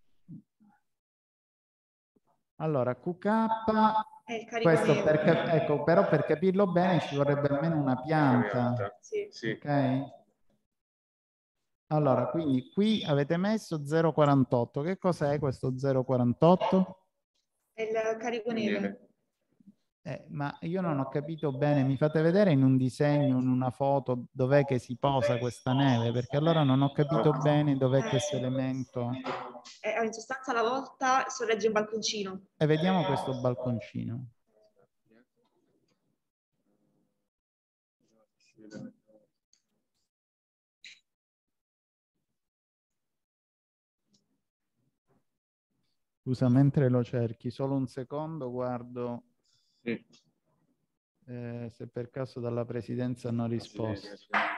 Allora, Q K, È il carico questo neve. per, cap- ecco, però per capirlo bene ci vorrebbe almeno una pianta. Sì. Sì. Ok? Allora, quindi qui avete messo zero virgola quarantotto. Che cos'è questo zero virgola quarantotto? È il carico neve. Eh, ma io non ho capito bene, mi fate vedere in un disegno, in una foto, dov'è che si posa questa neve? Perché allora non ho capito bene dov'è questo elemento. È in sostanza la volta sorregge un balconcino. E vediamo questo balconcino. Scusa, mentre lo cerchi, solo un secondo, guardo Sì. eh, se per caso dalla presidenza hanno risposto.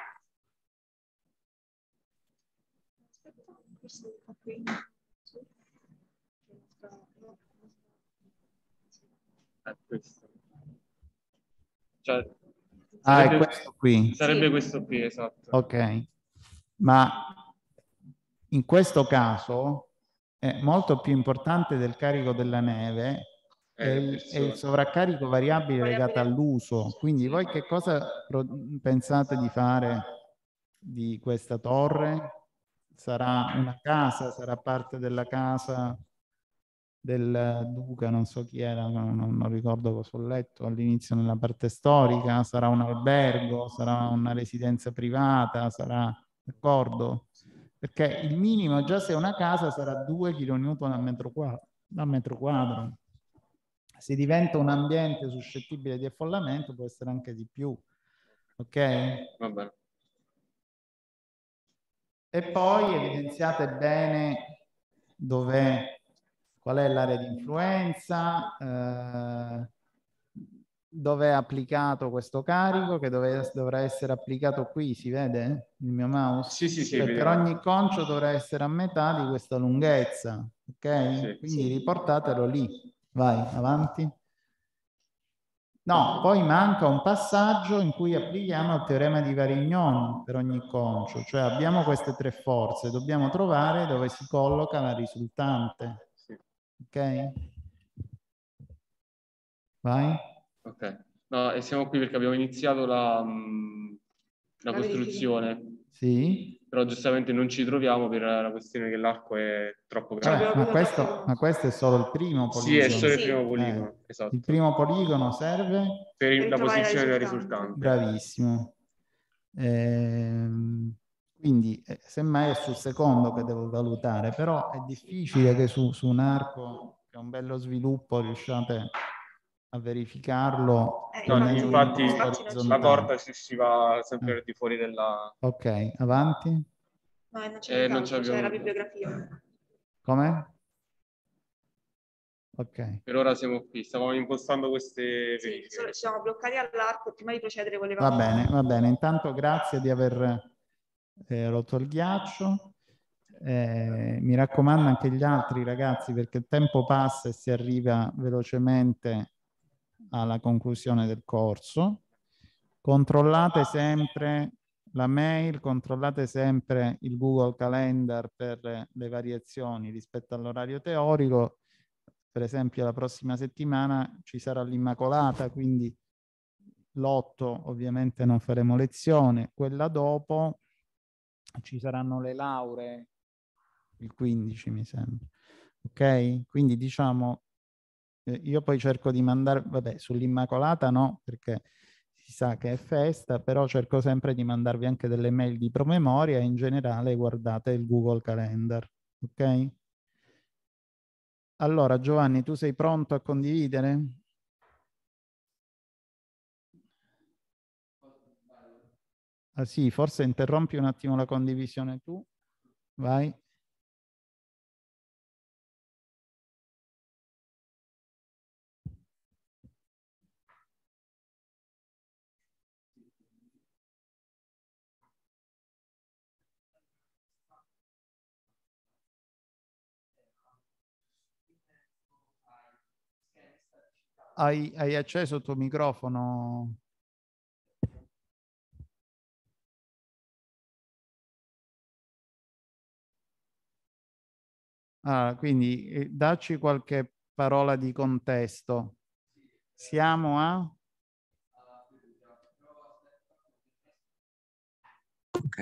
È questo. Cioè, Ah, è sarebbe, questo qui. sarebbe Sì. questo qui, esatto. Ok, ma in questo caso è molto più importante del carico della neve è il, è il sovraccarico variabile legato all'uso. Quindi voi che cosa pro- pensate di fare di questa torre? Sarà una casa, sarà parte della casa del duca, non so chi era, non, non ricordo cosa ho letto all'inizio nella parte storica, sarà un albergo, sarà una residenza privata, sarà, d'accordo? Perché il minimo, già se è una casa, sarà due kilonewton al metro quadro, al metro quadro. Se diventa un ambiente suscettibile di affollamento, può essere anche di più. Ok? Va bene. E poi evidenziate bene dov'è, qual è l'area di influenza, eh, dove è applicato questo carico, che dove, dovrà essere applicato qui, si vede il mio mouse? Sì, sì, sì. Cioè, per ogni concio dovrà essere a metà di questa lunghezza, ok? Sì. Quindi riportatelo lì. Vai, avanti. No, poi manca un passaggio in cui applichiamo il teorema di Varignon per ogni concio, cioè abbiamo queste tre forze, dobbiamo trovare dove si colloca la risultante. Ok? Vai. Ok. No, e siamo qui perché abbiamo iniziato la, mh, la La costruzione, Sì. però giustamente non ci troviamo per la questione che l'arco è troppo Cioè, grande. Vabbè, ma, questo, ma questo è solo il primo Sì, è poligono. solo il Sì. primo Eh, poligono, esatto. il primo poligono serve? Per Per la trovare la posizione della risultante. risultante. Bravissimo. Ehm, quindi eh, semmai è sul secondo che devo valutare, però è difficile che su, su un arco che è un bello sviluppo riusciate a verificarlo. Eh, No, tenendo infatti un infatti non ci- la orizzontale. porta si, si va sempre Ah. al di fuori della... Ok, avanti. No, non c'è Eh, non nient'altro, c'abbiamo- c'è la bibliografia. Come? Ok. Per ora siamo qui, stavamo impostando queste Sì, verifiche. solo- ci siamo bloccati all'arco e prima di procedere Va volevamo... bene, va bene. Intanto grazie di aver eh, rotto il ghiaccio. Eh, mi raccomando anche gli altri ragazzi, perché il tempo passa e si arriva velocemente alla conclusione del corso. Controllate sempre la mail, controllate sempre il Google Calendar per le variazioni rispetto all'orario teorico. Per esempio la prossima settimana ci sarà l'Immacolata, quindi l'otto ovviamente non faremo lezione, quella dopo ci saranno le lauree, il quindici mi sembra. Ok? Quindi diciamo, eh, io poi cerco di mandare, vabbè, sull'Immacolata no, perché si sa che è festa, però cerco sempre di mandarvi anche delle mail di promemoria e in generale guardate il Google Calendar. Ok? Allora, Giovanni, tu sei pronto a condividere? Ah, sì, forse interrompi un attimo la condivisione tu. Vai. Hai, hai acceso il tuo microfono? Ah, quindi eh, dacci qualche parola di contesto. Siamo a... Ok.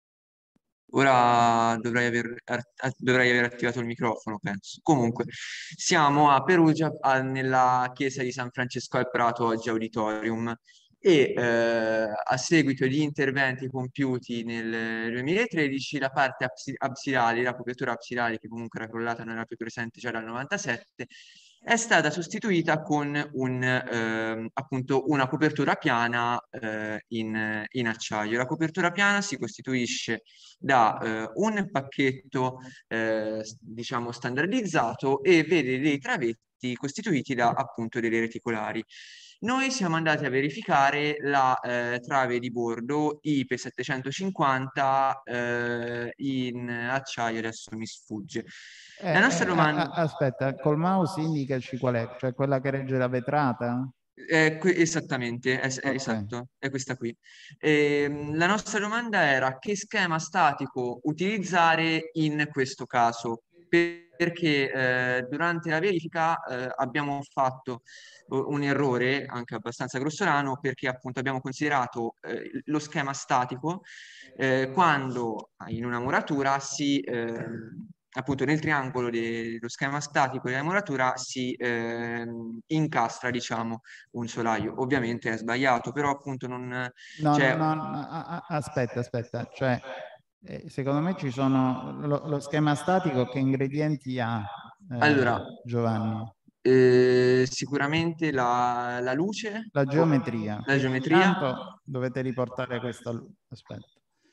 Ora dovrei aver, dovrei aver attivato il microfono, penso. Comunque, siamo a Perugia, a- nella chiesa di San Francesco al Prato, oggi auditorium, e eh, a seguito di interventi compiuti nel duemilatredici, la parte absi- absidale, la copertura absidale, che comunque era crollata, non era più presente già dal novantasette, è stata sostituita con un, ehm, appunto una copertura piana eh, in, in acciaio. La copertura piana si costituisce da eh, un pacchetto eh, diciamo standardizzato e vede dei travetti costituiti da appunto delle reticolari. Noi siamo andati a verificare la eh, trave di bordo I P E settecentocinquanta eh, in acciaio, adesso mi sfugge. Eh, La nostra eh, domanda... a- a- aspetta, col mouse indicaci qual è, cioè quella che regge la vetrata? Eh, que- esattamente, es- eh, Ok. esatto, è questa qui. Ehm, la nostra domanda era che schema statico utilizzare in questo caso, Per- perché eh, durante la verifica eh, abbiamo fatto eh, un errore anche abbastanza grossolano, perché appunto abbiamo considerato eh, lo schema statico eh, quando in una muratura si... ehm, appunto nel triangolo dello schema statico della muratura si ehm, incastra, diciamo, un solaio. Ovviamente è sbagliato, però appunto non... No, Cioè, no, no, a- a- aspetta, aspetta, cioè eh, secondo me ci sono lo, lo schema statico, che ingredienti ha eh, allora, Giovanni? eh, sicuramente la, la luce, La geometria. la Quindi geometria, intanto dovete riportare questa luce. Aspetta.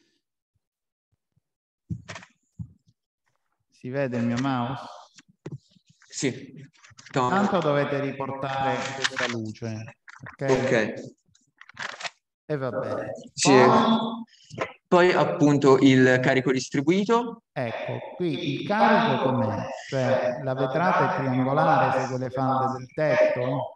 Si vede il mio mouse? sì. Intanto dovete riportare questa luce, ok? Ok. E va bene. Sì. Poi, Poi appunto il carico distribuito. ecco, qui il carico com'è? Cioè la vetrata è triangolare, segue le falde del tetto?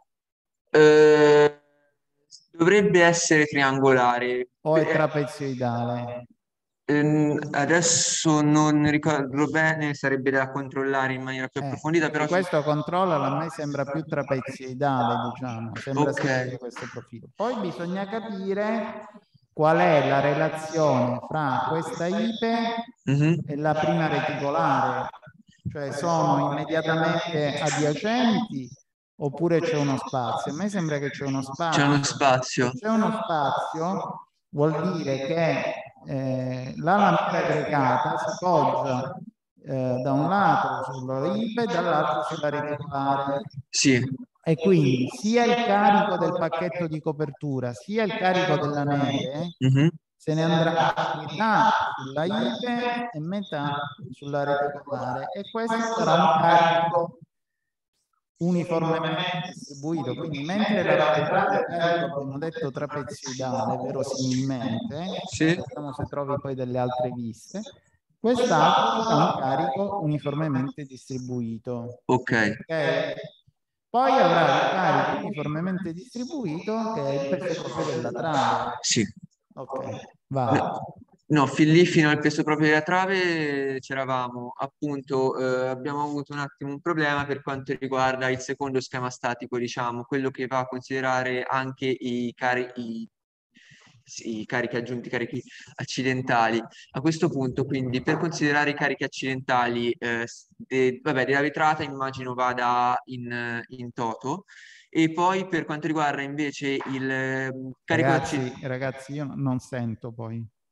Eh, dovrebbe essere triangolare. O è Eh, trapezoidale? ehm, adesso non ricordo bene, sarebbe da controllare in maniera più Eh, approfondita, però... perché questo controllo a me sembra più trapezoidale, diciamo, sembra Ok. seguire questo profilo. Poi bisogna capire qual è la relazione fra questa I P E Mhm. e la prima reticolare, cioè sono immediatamente adiacenti oppure c'è uno spazio? A me sembra che c'è uno C'è uno spazio. spazio. Se c'è uno spazio vuol dire che eh, la lamiera aggregata si poggia eh, da un lato sulla I P E e dall'altro sulla reticolare. Sì. E quindi sia il carico del pacchetto di copertura sia il carico della neve Mhm. se ne andrà metà sulla I P E e metà sulla reticolare, e questo sarà un carico uniformemente distribuito. Quindi mentre la vetrata di carico abbiamo detto trapezoidale verosimilmente, Sì. vediamo se trovi poi delle altre viste, quest'altro sarà un carico uniformemente distribuito. Ok. Ok? Poi avrà il carico uniformemente distribuito, che è il peso proprio della trave. Sì. Ok, vai. No, no, fin lì fino al peso proprio della trave c'eravamo, appunto, eh, abbiamo avuto un attimo un problema per quanto riguarda il secondo schema statico, diciamo, quello che va a considerare anche i, cari i, sì, i carichi aggiunti, i carichi accidentali. A questo punto, quindi, per considerare i carichi accidentali, eh, de, vabbè, della vetrata immagino vada in, in toto. E poi per quanto riguarda invece il eh, carico Ragazzi, d'accidentale, ragazzi, io non sento poi.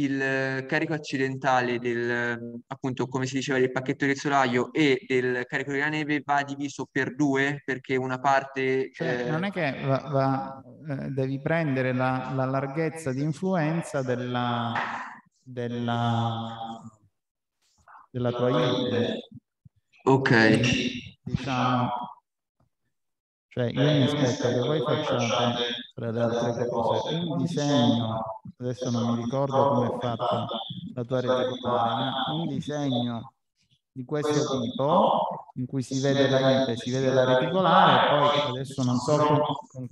il carico accidentale del, appunto, come si diceva, del pacchetto del solaio e del carico della neve va diviso per due, perché una parte... Cioè, eh, non è che va, va, eh, devi prendere la, la larghezza di influenza della, della, della tua I P. Ok. Quindi, diciamo, cioè io mi aspetto che voi facciate, tra le altre cose, un disegno, adesso non mi ricordo come è fatta la tua reticolare, ma un disegno di questo tipo, in cui si vede la I P E, si vede la reticolare, poi adesso non so con, con,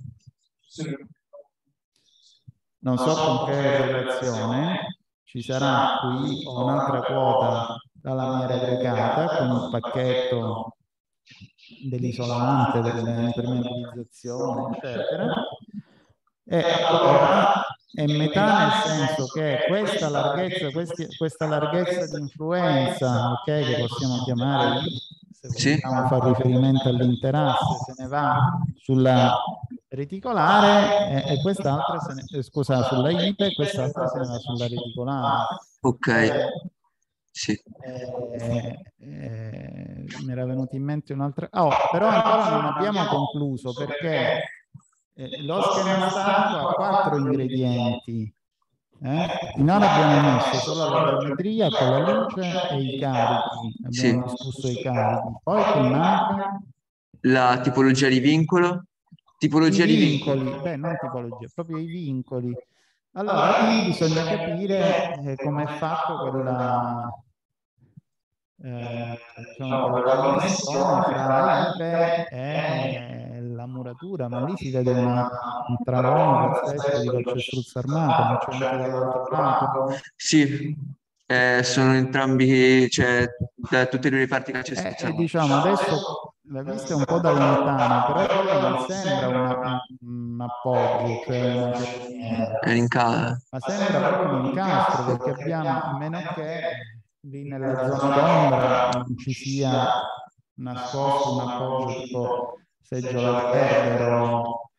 non so con che relazione ci sarà qui o un'altra quota dalla mia aggregata con il pacchetto dell'isolante, dell'impermeabilizzazione, eccetera. E allora è metà nel senso che questa larghezza, questi, questa larghezza di influenza, ok, che possiamo chiamare I, se vogliamo fare riferimento all'interasse, se ne va sulla reticolare e, e quest'altra se ne, eh, scusa, sulla I P E e quest'altra se ne va sulla reticolare. Ok. Eh, sì. Eh, eh, mi era venuto in mente un'altra... Oh, però ancora non abbiamo concluso perché eh, lo schema statico ha quattro ingredienti. Eh? Finora abbiamo messo solo la gravimetria con la luce e i carichi. Abbiamo Sì. discusso i carichi. Poi che manca? La tipologia di vincolo? Tipologia I di vincoli. vincolo. Beh, non tipologia, proprio i vincoli. Allora, qui bisogna capire eh, come è fatto quella... Eh, diciamo, quella connessione fra la I P E e la muratura, ma lì si vede una, un travone pazzesco di calcestruzzo armato, ma c'è anche dall'altro lato. Sì, eh, sono entrambi, cioè da tutte e due le parti calcestruzzo Eh, armato. diciamo, adesso la vista è un po' da lontano, però quello non sembra una, un, un appoggio, cioè una cerniera, È l'incastro. ma sembra proprio un incastro, perché abbiamo, a meno che lì nella zona d'ombra non ci sia nascosto un appoggio tipo seggiola di Berbero,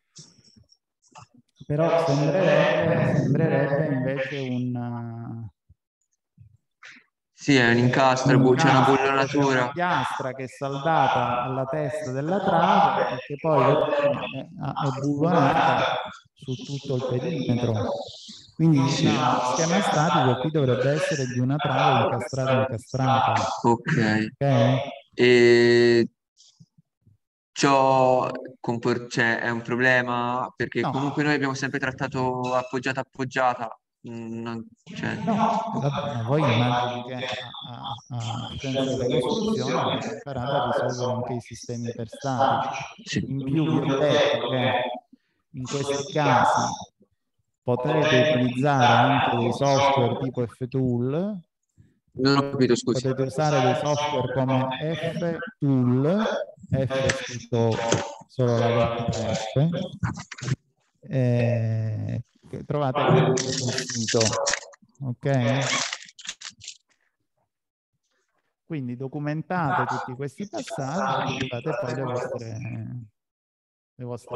però sembrerebbe, sembrerebbe invece un... Sì, è un incastro, un c'è una incastro, bullonatura. c'è una piastra che è saldata alla testa della trave e che poi è, è bullonata su tutto il perimetro. Quindi diciamo, lo schema statico qui dovrebbe essere di una trave incastrata incastrata. Ok. Ok? E ciò compor- cioè, è un problema perché No. comunque noi abbiamo sempre trattato appoggiata appoggiata. Mm, non- cioè... No, vabbè, ma voi immagino che a, a, a scienza delle costruzioni avete imparato a risolvere anche i sistemi iperstatici. In più vi ho detto che in questi casi potrete utilizzare anche dei software tipo F-Tool. Non ho capito, scusi. Potete usare dei software come F-Tool, F scritto solo la lettera F, eh, che trovate anche sul sito, ok? Quindi documentate tutti questi passaggi e fate poi le vostre le vostre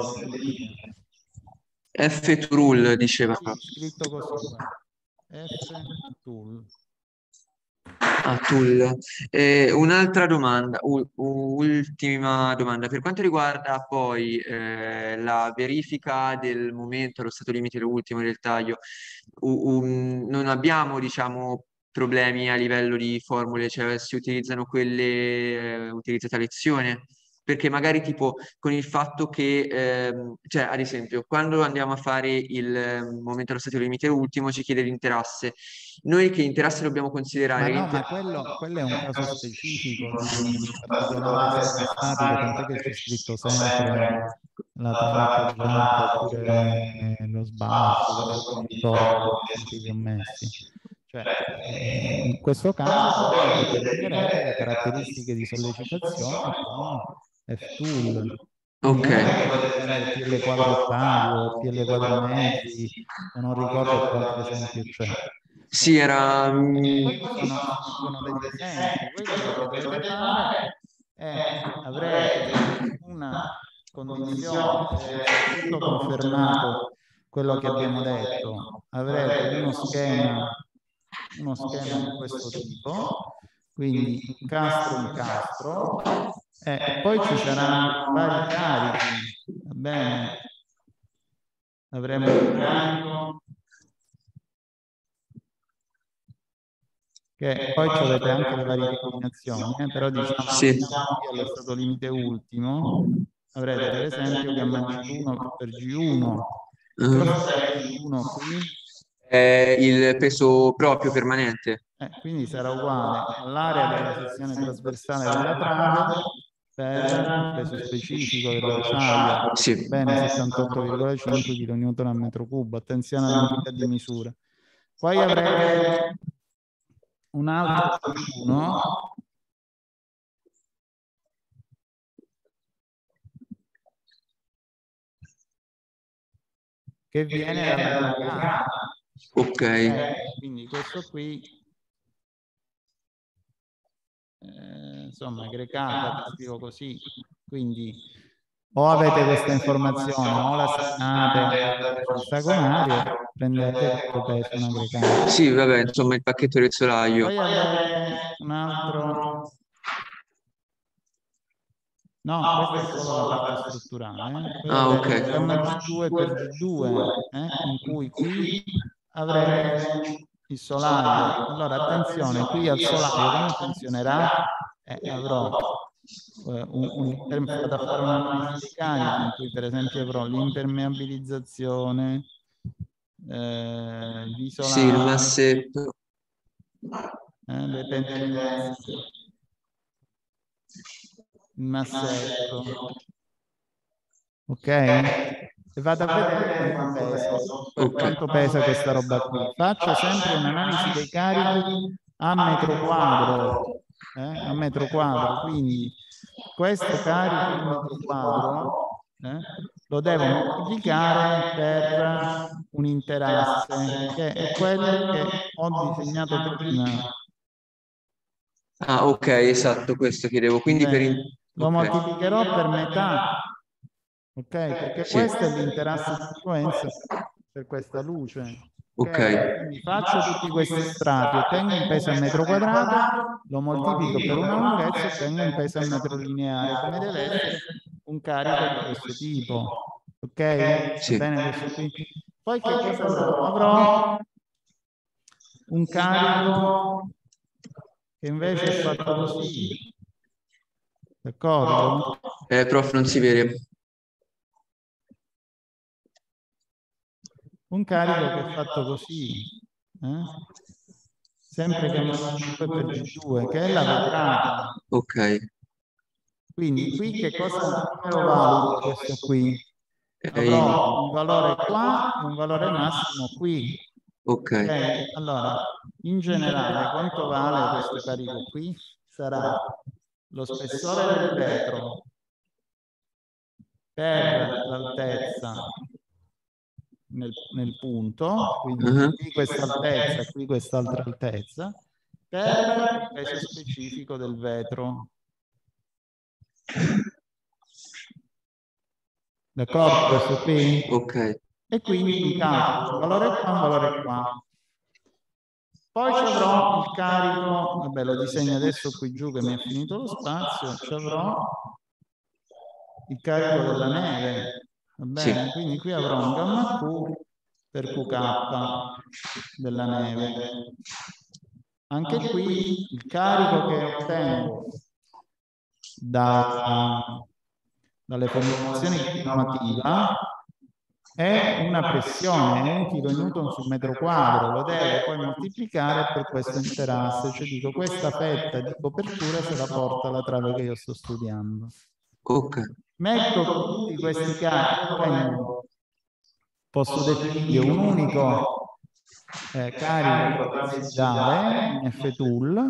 F-Tool diceva. sì, scritto così, F-Tool. Ah, tool. Eh, un'altra domanda, u- ultima domanda. Per quanto riguarda poi eh, la verifica del momento, allo stato limite, l'ultimo del taglio, u- un- non abbiamo, diciamo, problemi a livello di formule, cioè si utilizzano quelle eh, utilizzate a lezione? Perché magari tipo con il fatto che, ehm, cioè ad esempio, quando andiamo a fare il eh, momento allo stato limite ultimo ci chiede l'interasse. Noi che interasse dobbiamo considerare... Ma no, ma quello, quello è un caso specifico di particolare schema statico, tant'è che c'è scritto sempre la trave appoggiata oppure lo sbalzo, adesso non mi ricordo che esempi vi ho messi. Cioè, eh, in questo caso voi determinerete le caratteristiche di sollecitazione con F-Tool. Ok. P L quadro ottavi, P L quadro mezzi, o non ricordo che altro esempio c'è. Sì, era... Quelli sono, sono degli esempi. Voi quello che dovete fare è avrete una condizione, se è tutto confermato quello che abbiamo detto, avrete uno schema uno schema di questo tipo, quindi incastro incastro, e poi ci saranno vari carichi, va bene? Avremo un carico che poi ci avete anche le varie combinazioni, eh, però diciamo Sì. che qui allo stato limite ultimo avrete per esempio gamma G uno per G uno. Uh, Cos'è G uno qui? è il peso proprio permanente. Eh, quindi sarà uguale all'area della sezione trasversale della trave per il peso specifico dell'acciaio, Sì. bene, settantotto virgola cinque chilonewton al metro cubo. Attenzione all'unità di misura. Poi avrete un altro G uno che viene dalla gregata. Ok. Eh, quindi questo qui eh, insomma gregata, ti scrivo così, quindi o avete questa informazione o la segnate sul sagonario, prendete questo peso una gregata. Sì, vabbè, insomma il pacchetto del solaio. Poi avrete un altro. No, questa è solo la parte strutturale. Eh. Poi Ah, avrete ok. gamma G due per G due, eh, in cui qui avrete il solaio. Allora, attenzione, qui al solaio come funzionerà? Eh, avrò eh, un, un, vado a fare un'analisi dei carichi in cui per esempio avrò l'impermeabilizzazione, eh, gli Sì, il isolati, massetto. eh, le pendenze, il massetto, ok? E vado a vedere quanto pesa, Ok. quanto pesa questa roba qui. Faccio sempre un'analisi dei carichi a metro quadro, eh? a metro quadro, quindi questo carico a metro quadro eh? lo devo moltiplicare per un interasse, che è quello che ho disegnato prima. Ah, ok, esatto, questo chiedevo. Quindi per... in- Lo ok. moltiplicherò per metà, ok? Perché Sì. questo è l'interasse di frequenza per questa luce. Ok. Quindi faccio tutti questi strati, ottengo un peso al metro quadrato, lo moltiplico per una lunghezza, ottengo un peso al metro lineare, come deve essere un carico di questo tipo. Ok? Sì. Va bene questo qui? Poi che cosa avrò? Avrò un carico che invece è fatto così. D'accordo? Eh, prof, non si vede. Un carico che è fatto così, eh? Sempre gamma G due per G due, che è la vetrata. Ok. Quindi qui che cosa, come lo valuto questo qui? Avrò un valore qua e un valore massimo qui. Ok. Okay? Allora, in generale, quanto vale questo carico qui? Sarà lo spessore del vetro per l'altezza nel, nel punto, quindi Uh-huh. qui questa altezza, qui quest'altra altezza, per il peso specifico del vetro. D'accordo? Questo qui? Ok. E quindi mi calcolo un valore qua, un valore qua. Poi ci avrò il carico, vabbè lo disegno adesso qui giù che mi è finito lo spazio, ci avrò il carico della neve, va bene? Sì. Quindi qui avrò un gamma Q per Q K della neve. Anche qui il carico che ottengo da, dalle formulazioni di normativa è una pressione, è un kilonewton su metro quadro, lo devo poi moltiplicare per questo interasse, cioè dico questa fetta di copertura se la porta alla trave che io sto studiando. Ok. Metto tutti questi carichi, posso definire un unico eh, carico potenziale in F-Tool,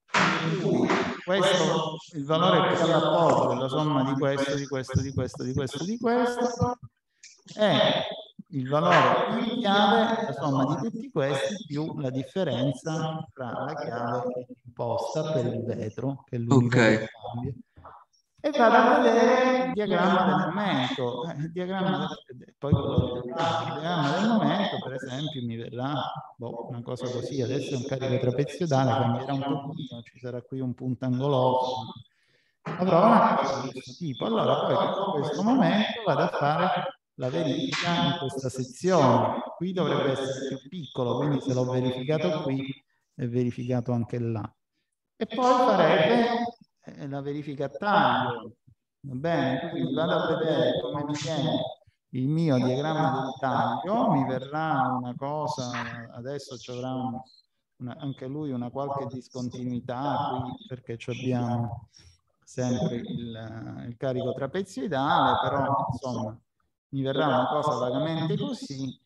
questo, il valore qui all'appoggio è la somma di questo, di questo, di questo, di questo, di questo, e il valore in chiave è la somma di tutti questi più la differenza tra la chiave imposta per il vetro, che è l'unica Ok. che cambia. E vado a vedere il diagramma del momento. Eh, il diagramma del poi quello del diagramma del momento, per esempio, mi verrà boh, una cosa così. Adesso è un carico trapeziodale, cambierà un pochino, ci sarà qui un punto angoloso, avrò una cosa di questo tipo. Allora poi in questo momento vado a fare la verifica in questa sezione. Qui dovrebbe essere più piccolo, quindi se l'ho verificato qui è verificato anche là. E poi farete eh, la verifica a taglio. Va bene? Quindi vado a vedere come mi viene il mio diagramma del taglio, mi verrà una cosa, adesso ci avrà un, una, anche lui una qualche discontinuità qui, perché abbiamo sempre il, il carico trapezoidale, però insomma mi verrà una cosa vagamente così,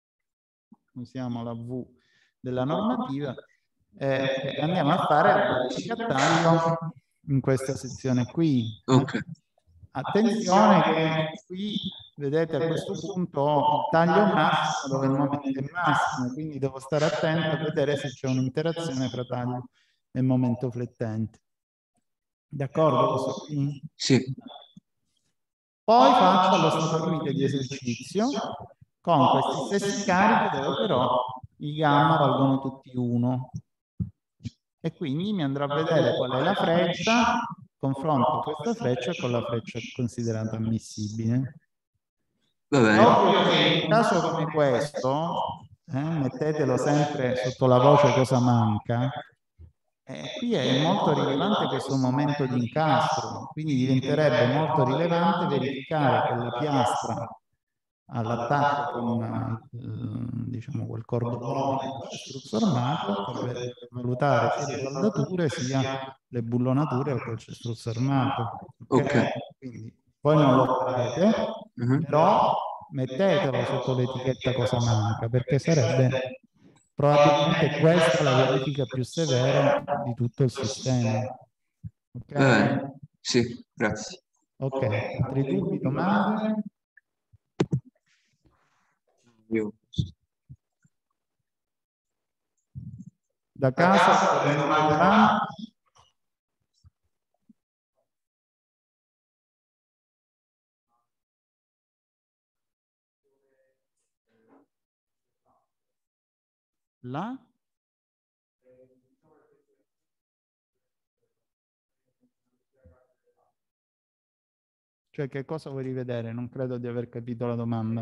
usiamo la V della normativa, e eh, andiamo a fare la verifica a taglio in questa sezione qui. Ok. Attenzione che qui, vedete, a questo punto ho il taglio massimo dove il momento è massimo, quindi devo stare attento a vedere se c'è un'interazione fra taglio e momento flettente. D'accordo? Questo qui? Sì. Poi faccio allo stato limite di esercizio con questi stessi carichi dove però i gamma valgono tutti uno. E quindi mi andrò a vedere qual è la freccia, confronto questa freccia con la freccia considerata ammissibile. Va bene. Ovvio che in un caso come questo, eh, mettetelo sempre sotto la voce cosa manca, eh, qui è molto rilevante questo momento di incastro, quindi diventerebbe molto rilevante verificare che la piastra all'attacco con eh, diciamo quel cordolone calcestruzzo armato per valutare sia le saldature sia le bullonature al calcestruzzo armato. Okay? Ok. Quindi voi non lo farete, uh-huh. però mettetelo sotto l'etichetta cosa manca, perché sarebbe probabilmente questa la verifica più severa di tutto il sistema. Ok? Eh, sì, grazie. Ok, altri dubbi, domande? Io. Da casa, le domande? Là? Cioè, che cosa vuoi rivedere? Non credo di aver capito la domanda.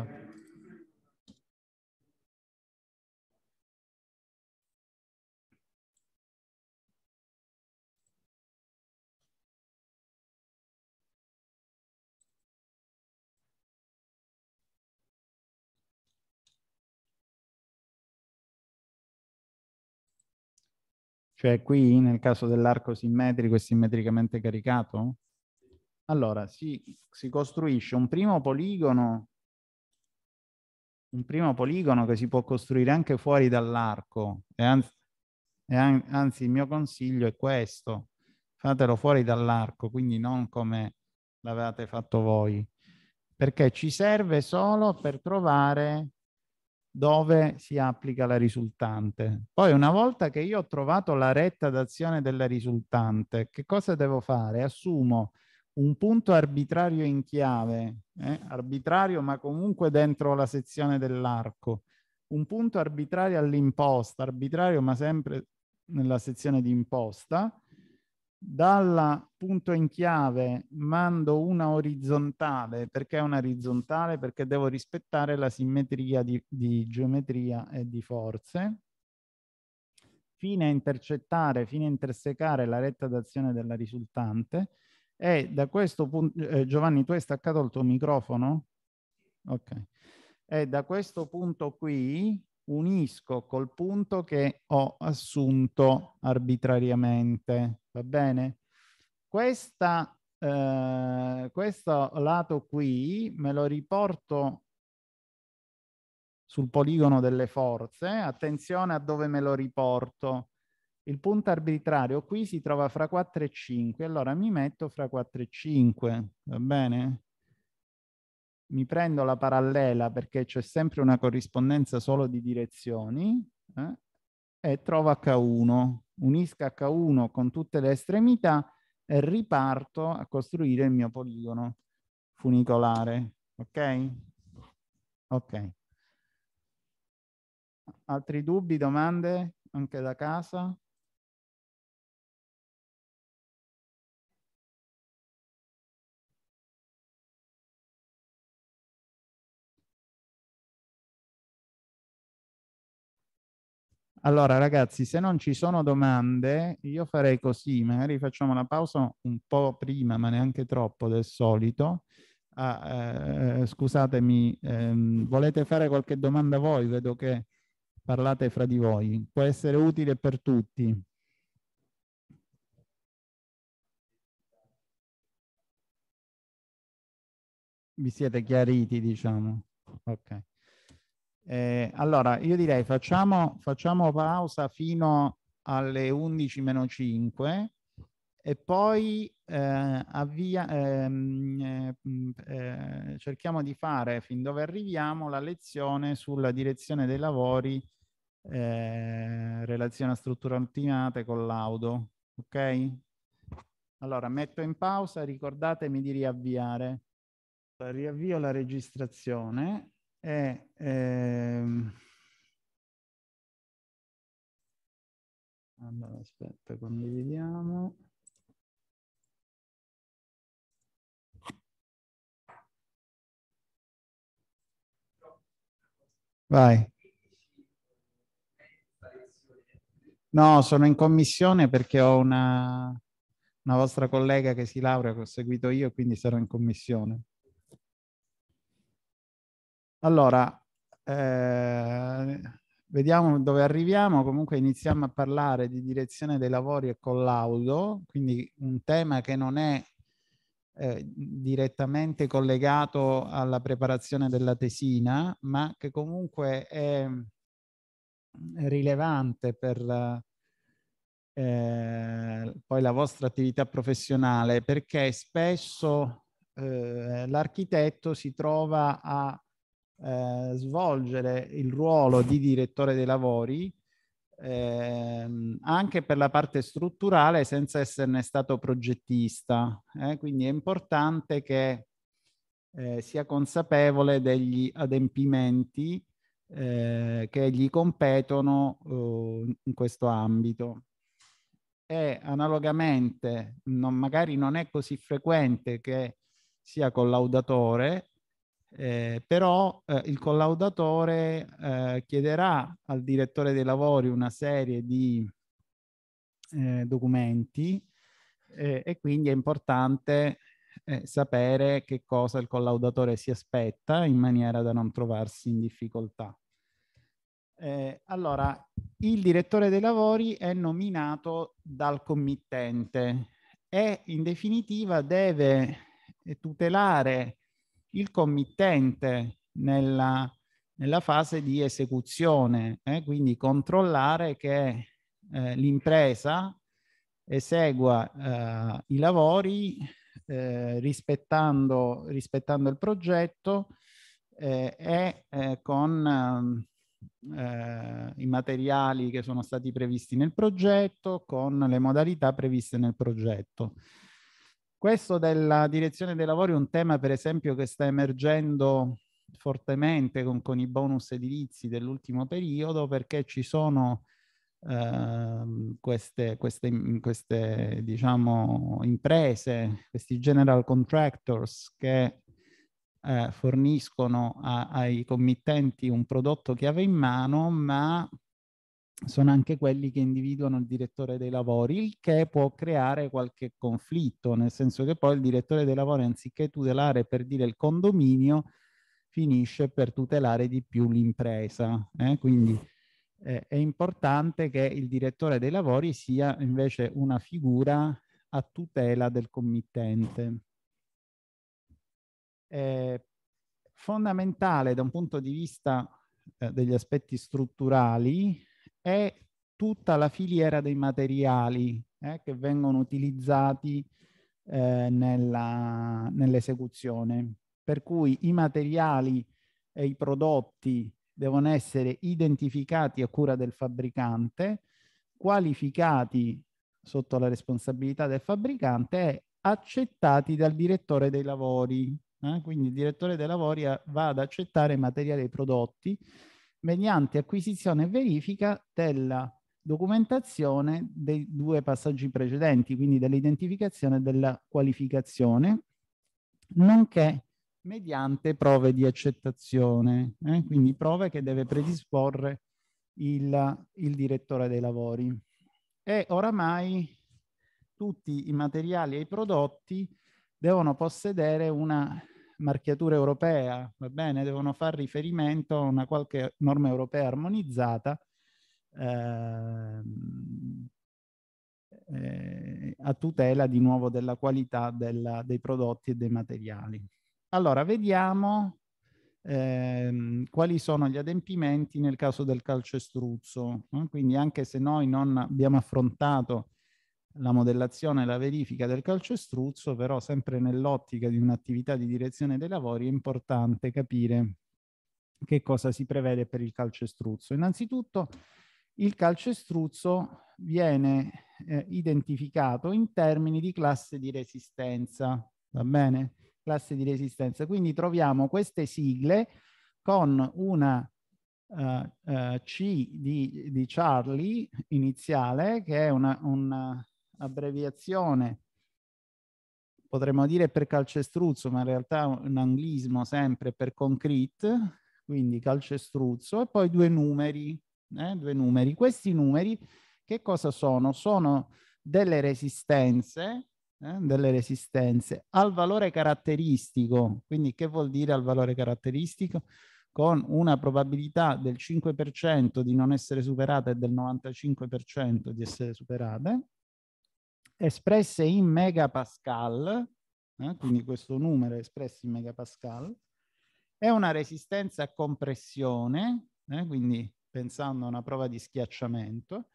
Cioè, qui nel caso dell'arco simmetrico e simmetricamente caricato? Allora, si, si costruisce un primo poligono, un primo poligono che si può costruire anche fuori dall'arco, e anzi, e an anzi il mio consiglio è questo: fatelo fuori dall'arco, quindi non come l'avevate fatto voi, perché ci serve solo per trovare dove si applica la risultante. Poi una volta che io ho trovato la retta d'azione della risultante, che cosa devo fare? Assumo un punto arbitrario in chiave, eh? arbitrario ma comunque dentro la sezione dell'arco, un punto arbitrario all'imposta, arbitrario ma sempre nella sezione di imposta. Dal punto in chiave mando una orizzontale. Perché è una orizzontale? Perché devo rispettare la simmetria di, di geometria e di forze, fine a intercettare, fine a intersecare la retta d'azione della risultante. E da questo punto, eh, Giovanni, tu hai staccato il tuo microfono? Ok. E da questo punto qui unisco col punto che ho assunto arbitrariamente, va bene? Questa, eh, questo lato qui me lo riporto sul poligono delle forze. Attenzione a dove me lo riporto. Il punto arbitrario qui si trova fra quattro e cinque, allora mi metto fra quattro e cinque, va bene? Mi prendo la parallela perché c'è sempre una corrispondenza solo di direzioni, eh? E trovo acca uno. Unisco acca uno con tutte le estremità e riparto a costruire il mio poligono funicolare. Ok? Ok. Altri dubbi, domande anche da casa? Allora ragazzi, se non ci sono domande, io farei così, magari facciamo una pausa un po' prima, ma neanche troppo del solito. Ah, eh, scusatemi, ehm, volete fare qualche domanda voi? Vedo che parlate fra di voi. Può essere utile per tutti. Vi siete chiariti, diciamo. Ok. Eh, allora, io direi facciamo, facciamo pausa fino alle undici meno cinque e poi eh, avvia, ehm, eh, eh, cerchiamo di fare fin dove arriviamo la lezione sulla direzione dei lavori, eh, relazione a strutture ottimate con laudo. Ok? Allora, metto in pausa, ricordatemi di riavviare. Riavvio la registrazione e ehm... allora aspetta, condividiamo. Vai. No, sono in commissione perché ho una, una vostra collega che si laurea che ho seguito io, quindi sarò in commissione. Allora, eh, vediamo dove arriviamo. Comunque iniziamo a parlare di direzione dei lavori e collaudo, quindi un tema che non è eh, direttamente collegato alla preparazione della tesina, ma che comunque è rilevante per eh, poi la vostra attività professionale, perché spesso eh, l'architetto si trova a eh, svolgere il ruolo di direttore dei lavori ehm, anche per la parte strutturale senza esserne stato progettista. Eh? Quindi è importante che eh, sia consapevole degli adempimenti eh, che gli competono eh, in questo ambito. E analogamente, non, magari non è così frequente che sia collaudatore, eh, però eh, il collaudatore eh, chiederà al direttore dei lavori una serie di eh, documenti eh, e quindi è importante eh, sapere che cosa il collaudatore si aspetta in maniera da non trovarsi in difficoltà. Eh, allora, il direttore dei lavori è nominato dal committente e in definitiva deve tutelare il committente nella, nella fase di esecuzione, eh, quindi controllare che eh, l'impresa esegua eh, i lavori eh, rispettando, rispettando il progetto eh, e eh, con eh, i materiali che sono stati previsti nel progetto, con le modalità previste nel progetto. Questo della direzione dei lavori è un tema, per esempio, che sta emergendo fortemente con, con i bonus edilizi dell'ultimo periodo, perché ci sono eh, queste, queste, queste diciamo, imprese, questi general contractors che eh, forniscono a, ai committenti un prodotto chiave in mano, ma sono anche quelli che individuano il direttore dei lavori, il che può creare qualche conflitto, nel senso che poi il direttore dei lavori, anziché tutelare per dire il condominio, finisce per tutelare di più l'impresa. Eh? Quindi eh, è importante che il direttore dei lavori sia invece una figura a tutela del committente. È fondamentale da un punto di vista eh, degli aspetti strutturali è tutta la filiera dei materiali eh, che vengono utilizzati eh, nella, nell'esecuzione. Per cui i materiali e i prodotti devono essere identificati a cura del fabbricante, qualificati sotto la responsabilità del fabbricante e accettati dal direttore dei lavori. Eh? Quindi il direttore dei lavori va ad accettare i materiali e i prodotti mediante acquisizione e verifica della documentazione dei due passaggi precedenti, quindi dell'identificazione e della qualificazione, nonché mediante prove di accettazione, eh? Quindi prove che deve predisporre il, il direttore dei lavori. E oramai tutti i materiali e i prodotti devono possedere una marchiatura europea, va bene? Devono fare riferimento a una qualche norma europea armonizzata eh, eh, a tutela di nuovo della qualità della, dei prodotti e dei materiali. Allora, vediamo ehm, quali sono gli adempimenti nel caso del calcestruzzo. No? Quindi anche se noi non abbiamo affrontato la modellazione e la verifica del calcestruzzo, però sempre nell'ottica di un'attività di direzione dei lavori è importante capire che cosa si prevede per il calcestruzzo. Innanzitutto il calcestruzzo viene eh, identificato in termini di classe di resistenza, va bene? Classe di resistenza. Quindi troviamo queste sigle con una uh, uh, C di, di Charlie iniziale, che è una, una abbreviazione, potremmo dire per calcestruzzo, ma in realtà è un anglismo sempre per concrete, quindi calcestruzzo, e poi due numeri, eh, due numeri. Questi numeri che cosa sono? Sono delle resistenze, eh, delle resistenze al valore caratteristico. Quindi che vuol dire al valore caratteristico? Con una probabilità del cinque per cento di non essere superata e del novantacinque per cento di essere superate, espresse in megapascal, eh, quindi questo numero è espresso in megapascal, è una resistenza a compressione, eh, quindi pensando a una prova di schiacciamento,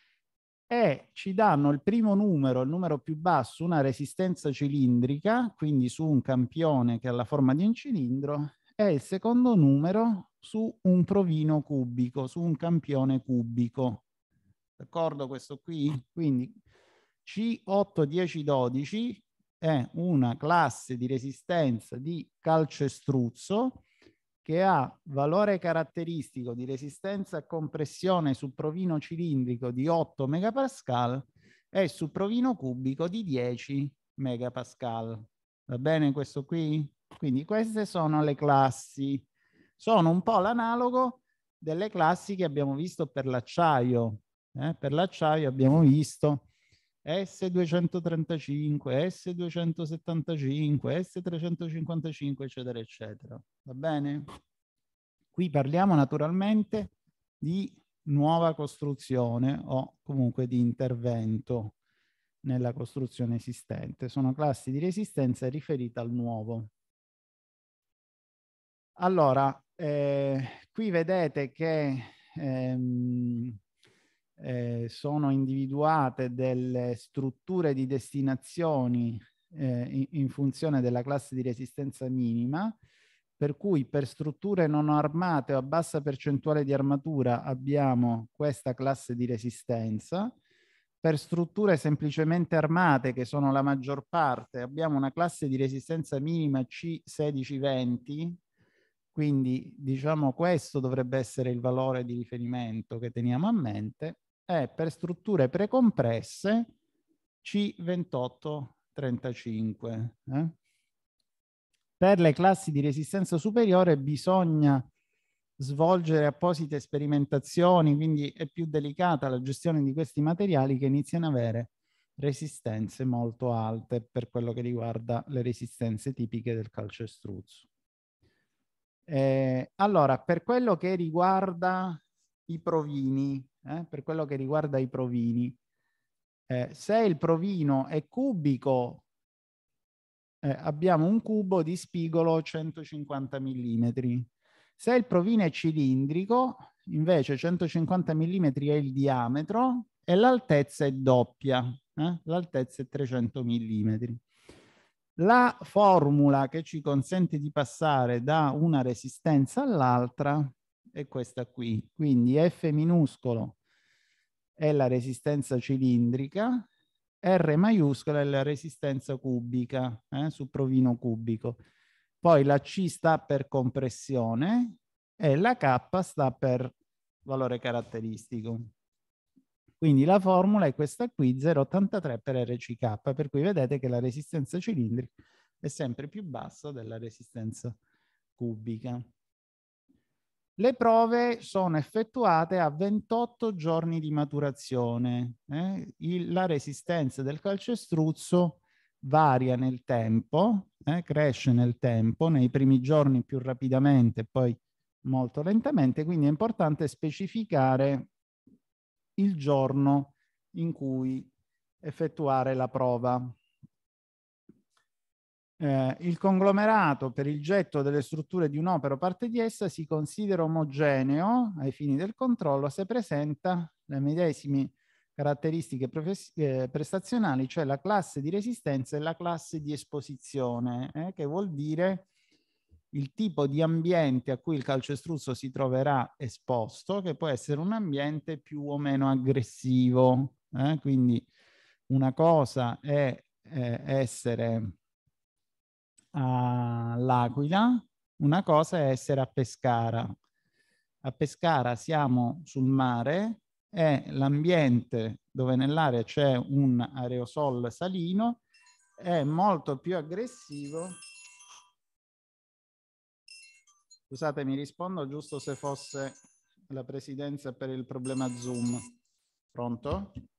e ci danno il primo numero, il numero più basso, una resistenza cilindrica, quindi su un campione che ha la forma di un cilindro, e il secondo numero su un provino cubico, su un campione cubico. D'accordo questo qui? Quindi C otto dieci dodici è una classe di resistenza di calcestruzzo che ha valore caratteristico di resistenza a compressione su provino cilindrico di otto megapascal e su provino cubico di dieci megapascal. Va bene questo qui? Quindi queste sono le classi. Sono un po' l'analogo delle classi che abbiamo visto per l'acciaio. Eh? Per l'acciaio abbiamo visto S duecentotrentacinque, S duecentosettantacinque, S trecentocinquantacinque, eccetera, eccetera. Va bene? Qui parliamo naturalmente di nuova costruzione o comunque di intervento nella costruzione esistente. Sono classi di resistenza riferite al nuovo. Allora, eh, qui vedete che ehm, Eh, sono individuate delle strutture di destinazioni eh, in, in funzione della classe di resistenza minima, per cui per strutture non armate o a bassa percentuale di armatura abbiamo questa classe di resistenza. Per strutture semplicemente armate, che sono la maggior parte, abbiamo una classe di resistenza minima C sedici venti. Quindi diciamo questo dovrebbe essere il valore di riferimento che teniamo a mente. E per strutture precompresse C ventotto trentacinque. Eh? Per le classi di resistenza superiore bisogna svolgere apposite sperimentazioni, quindi è più delicata la gestione di questi materiali che iniziano ad avere resistenze molto alte per quello che riguarda le resistenze tipiche del calcestruzzo. Eh, allora, per quello che riguarda i provini, eh, per quello che riguarda i provini, eh, se il provino è cubico, eh, abbiamo un cubo di spigolo centocinquanta millimetri. Se il provino è cilindrico, invece centocinquanta millimetri è il diametro e l'altezza è doppia, eh? L'altezza è trecento millimetri. La formula che ci consente di passare da una resistenza all'altra è questa qui. Quindi F minuscolo è la resistenza cilindrica, R maiuscola è la resistenza cubica, eh, su provino cubico. poi la C sta per compressione e la K sta per valore caratteristico. Quindi la formula è questa qui, zero virgola ottantatré per R C K, per cui vedete che la resistenza cilindrica è sempre più bassa della resistenza cubica. Le prove sono effettuate a ventotto giorni di maturazione. Eh? Il, la resistenza del calcestruzzo varia nel tempo, eh? cresce nel tempo, nei primi giorni più rapidamente, poi molto lentamente, quindi è importante specificare il giorno in cui effettuare la prova. Eh, il conglomerato per il getto delle strutture di un'opera o parte di essa si considera omogeneo ai fini del controllo se presenta le medesime caratteristiche eh, prestazionali, cioè la classe di resistenza e la classe di esposizione, eh, che vuol dire il tipo di ambiente a cui il calcestruzzo si troverà esposto, che può essere un ambiente più o meno aggressivo. Eh? Quindi una cosa è eh, essere all'Aquila, una cosa è essere a Pescara. A Pescara siamo sul mare, è l'ambiente dove nell'area c'è un aerosol salino, è molto più aggressivo. Scusate, mi rispondo giusto se fosse la presidenza per il problema Zoom. Pronto?